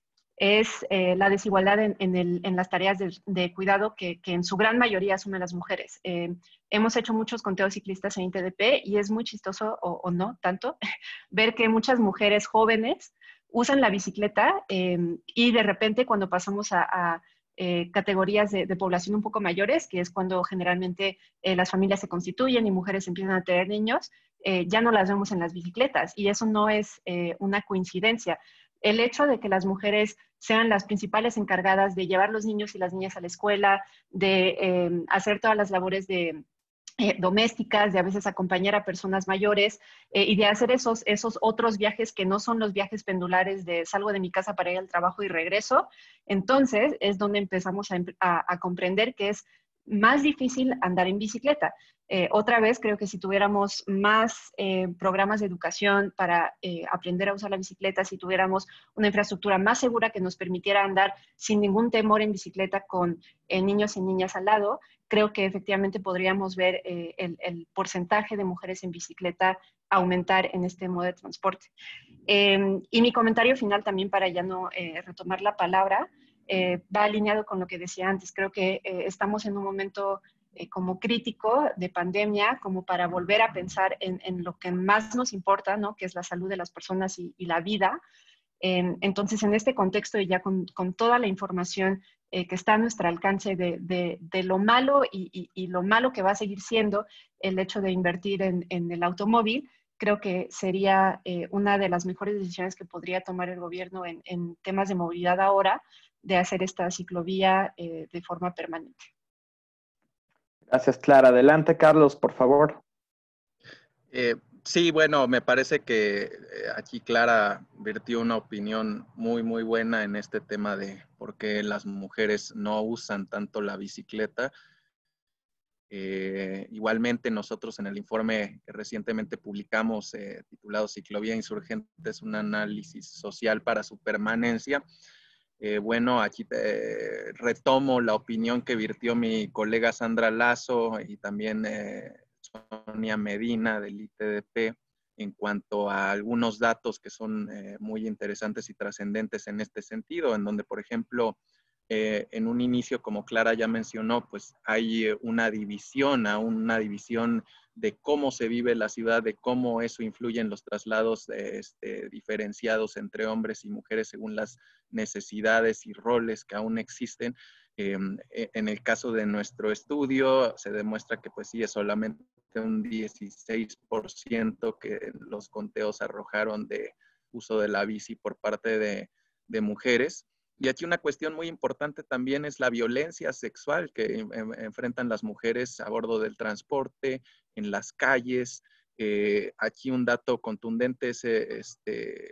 es la desigualdad en las tareas de cuidado que en su gran mayoría asumen las mujeres. Hemos hecho muchos conteos ciclistas en ITDP y es muy chistoso, o no tanto, ver que muchas mujeres jóvenes usan la bicicleta y de repente cuando pasamos a categorías de población un poco mayores, que es cuando generalmente las familias se constituyen y mujeres empiezan a tener niños, ya no las vemos en las bicicletas y eso no es una coincidencia. El hecho de que las mujeres sean las principales encargadas de llevar los niños y las niñas a la escuela, de hacer todas las labores domésticas, de a veces acompañar a personas mayores y de hacer esos otros viajes que no son los viajes pendulares de salgo de mi casa para ir al trabajo y regreso. Entonces es donde empezamos a comprender que es más difícil andar en bicicleta. Otra vez, creo que si tuviéramos más programas de educación para aprender a usar la bicicleta, si tuviéramos una infraestructura más segura que nos permitiera andar sin ningún temor en bicicleta con niños y niñas al lado, creo que efectivamente podríamos ver el porcentaje de mujeres en bicicleta aumentar en este modo de transporte. Y mi comentario final también, para ya no retomar la palabra, va alineado con lo que decía antes. Creo que estamos en un momento como crítico de pandemia, como para volver a pensar en lo que más nos importa, ¿no? Que es la salud de las personas y la vida. Entonces, en este contexto y ya con toda la información que está a nuestro alcance de lo malo y lo malo que va a seguir siendo el hecho de invertir en el automóvil, creo que sería una de las mejores decisiones que podría tomar el gobierno en temas de movilidad ahora, de hacer esta ciclovía de forma permanente. Gracias, Clara. Adelante, Carlos, por favor. Sí, bueno, me parece que aquí Clara vertió una opinión muy, muy buena en este tema de por qué las mujeres no usan tanto la bicicleta. Igualmente nosotros en el informe que recientemente publicamos titulado Ciclovía Insurgentes, un análisis social para su permanencia. Bueno, aquí retomo la opinión que virtió mi colega Sandra Lazo y también Sonia Medina del ITDP en cuanto a algunos datos que son muy interesantes y trascendentes en este sentido, en donde, por ejemplo, en un inicio, como Clara ya mencionó, pues hay una división de cómo se vive la ciudad, de cómo eso influye en los traslados diferenciados entre hombres y mujeres según las necesidades y roles que aún existen. En el caso de nuestro estudio, se demuestra que pues sí, es solamente un 16% que los conteos arrojaron de uso de la bici por parte de mujeres. Y aquí una cuestión muy importante también es la violencia sexual que enfrentan las mujeres a bordo del transporte, en las calles. Aquí un dato contundente es, es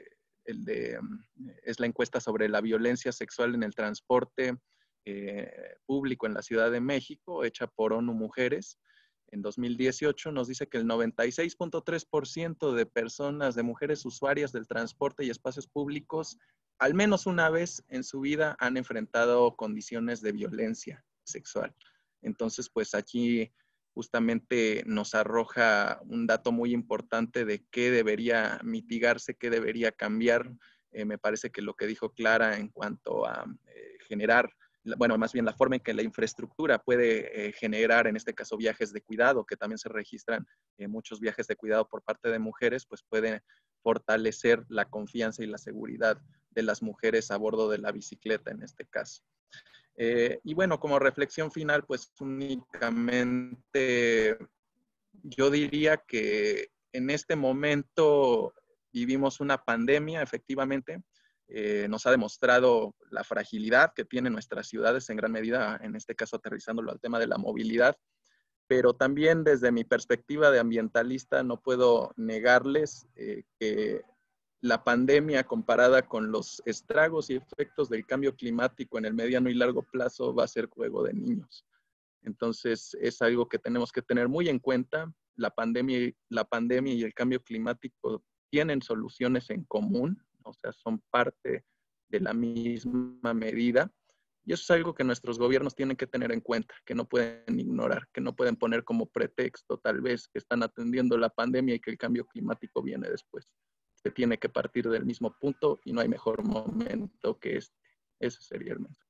la encuesta sobre la violencia sexual en el transporte público en la Ciudad de México, hecha por ONU Mujeres. En 2018 nos dice que el 96.3% de personas, de mujeres usuarias del transporte y espacios públicos, al menos una vez en su vida han enfrentado condiciones de violencia sexual. Entonces, pues aquí justamente nos arroja un dato muy importante de qué debería mitigarse, qué debería cambiar. Me parece que lo que dijo Clara en cuanto a generar, bueno, más bien la forma en que la infraestructura puede generar, en este caso, viajes de cuidado, que también se registran muchos viajes de cuidado por parte de mujeres, pues puede fortalecer la confianza y la seguridad de las mujeres a bordo de la bicicleta en este caso. Y bueno, como reflexión final, pues únicamente yo diría que en este momento vivimos una pandemia, efectivamente. Nos ha demostrado la fragilidad que tienen nuestras ciudades en gran medida, en este caso aterrizándolo al tema de la movilidad, pero también desde mi perspectiva de ambientalista no puedo negarles que la pandemia comparada con los estragos y efectos del cambio climático en el mediano y largo plazo va a ser juego de niños. Entonces es algo que tenemos que tener muy en cuenta. La pandemia y el cambio climático tienen soluciones en común, o sea, son parte de la misma medida. Y eso es algo que nuestros gobiernos tienen que tener en cuenta, que no pueden ignorar, que no pueden poner como pretexto tal vez que están atendiendo la pandemia y que el cambio climático viene después. Se tiene que partir del mismo punto y no hay mejor momento que este. Ese sería el mensaje.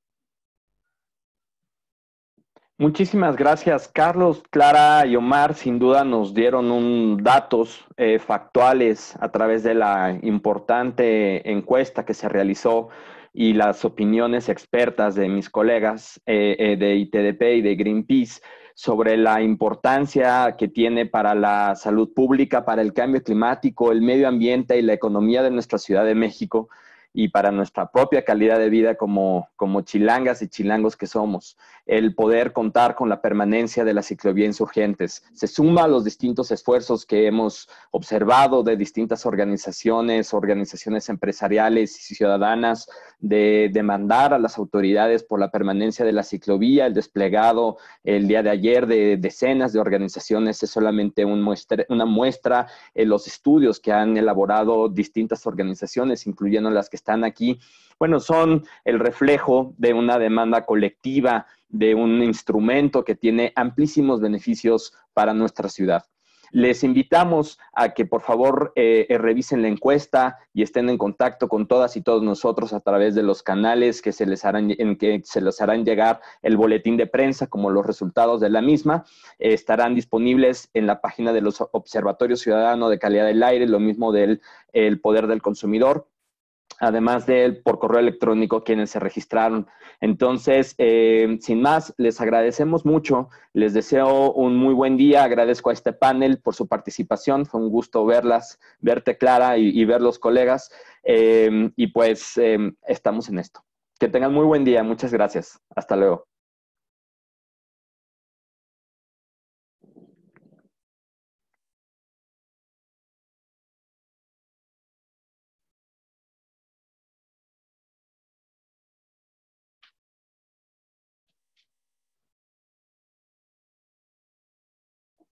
Muchísimas gracias, Carlos, Clara y Omar. Sin duda nos dieron datos factuales a través de la importante encuesta que se realizó y las opiniones expertas de mis colegas de ITDP y de Greenpeace sobre la importancia que tiene para la salud pública, para el cambio climático, el medio ambiente y la economía de nuestra Ciudad de México y para nuestra propia calidad de vida como chilangas y chilangos que somos. El poder contar con la permanencia de la ciclovía Insurgentes. Se suma a los distintos esfuerzos que hemos observado de distintas organizaciones empresariales y ciudadanas de demandar a las autoridades por la permanencia de la ciclovía, el desplegado el día de ayer de decenas de organizaciones es solamente una muestra en los estudios que han elaborado distintas organizaciones, incluyendo las que están aquí. Bueno, son el reflejo de una demanda colectiva, de un instrumento que tiene amplísimos beneficios para nuestra ciudad. Les invitamos a que por favor revisen la encuesta y estén en contacto con todas y todos nosotros a través de los canales que se les harán llegar el boletín de prensa como los resultados de la misma. Estarán disponibles en la página de los Observatorios Ciudadano de Calidad del Aire, lo mismo del Poder del Consumidor, además de por correo electrónico quienes se registraron. Entonces, sin más, les agradecemos mucho, les deseo un muy buen día, agradezco a este panel por su participación, fue un gusto verte Clara y ver los colegas, y pues estamos en esto. Que tengan muy buen día, muchas gracias, hasta luego.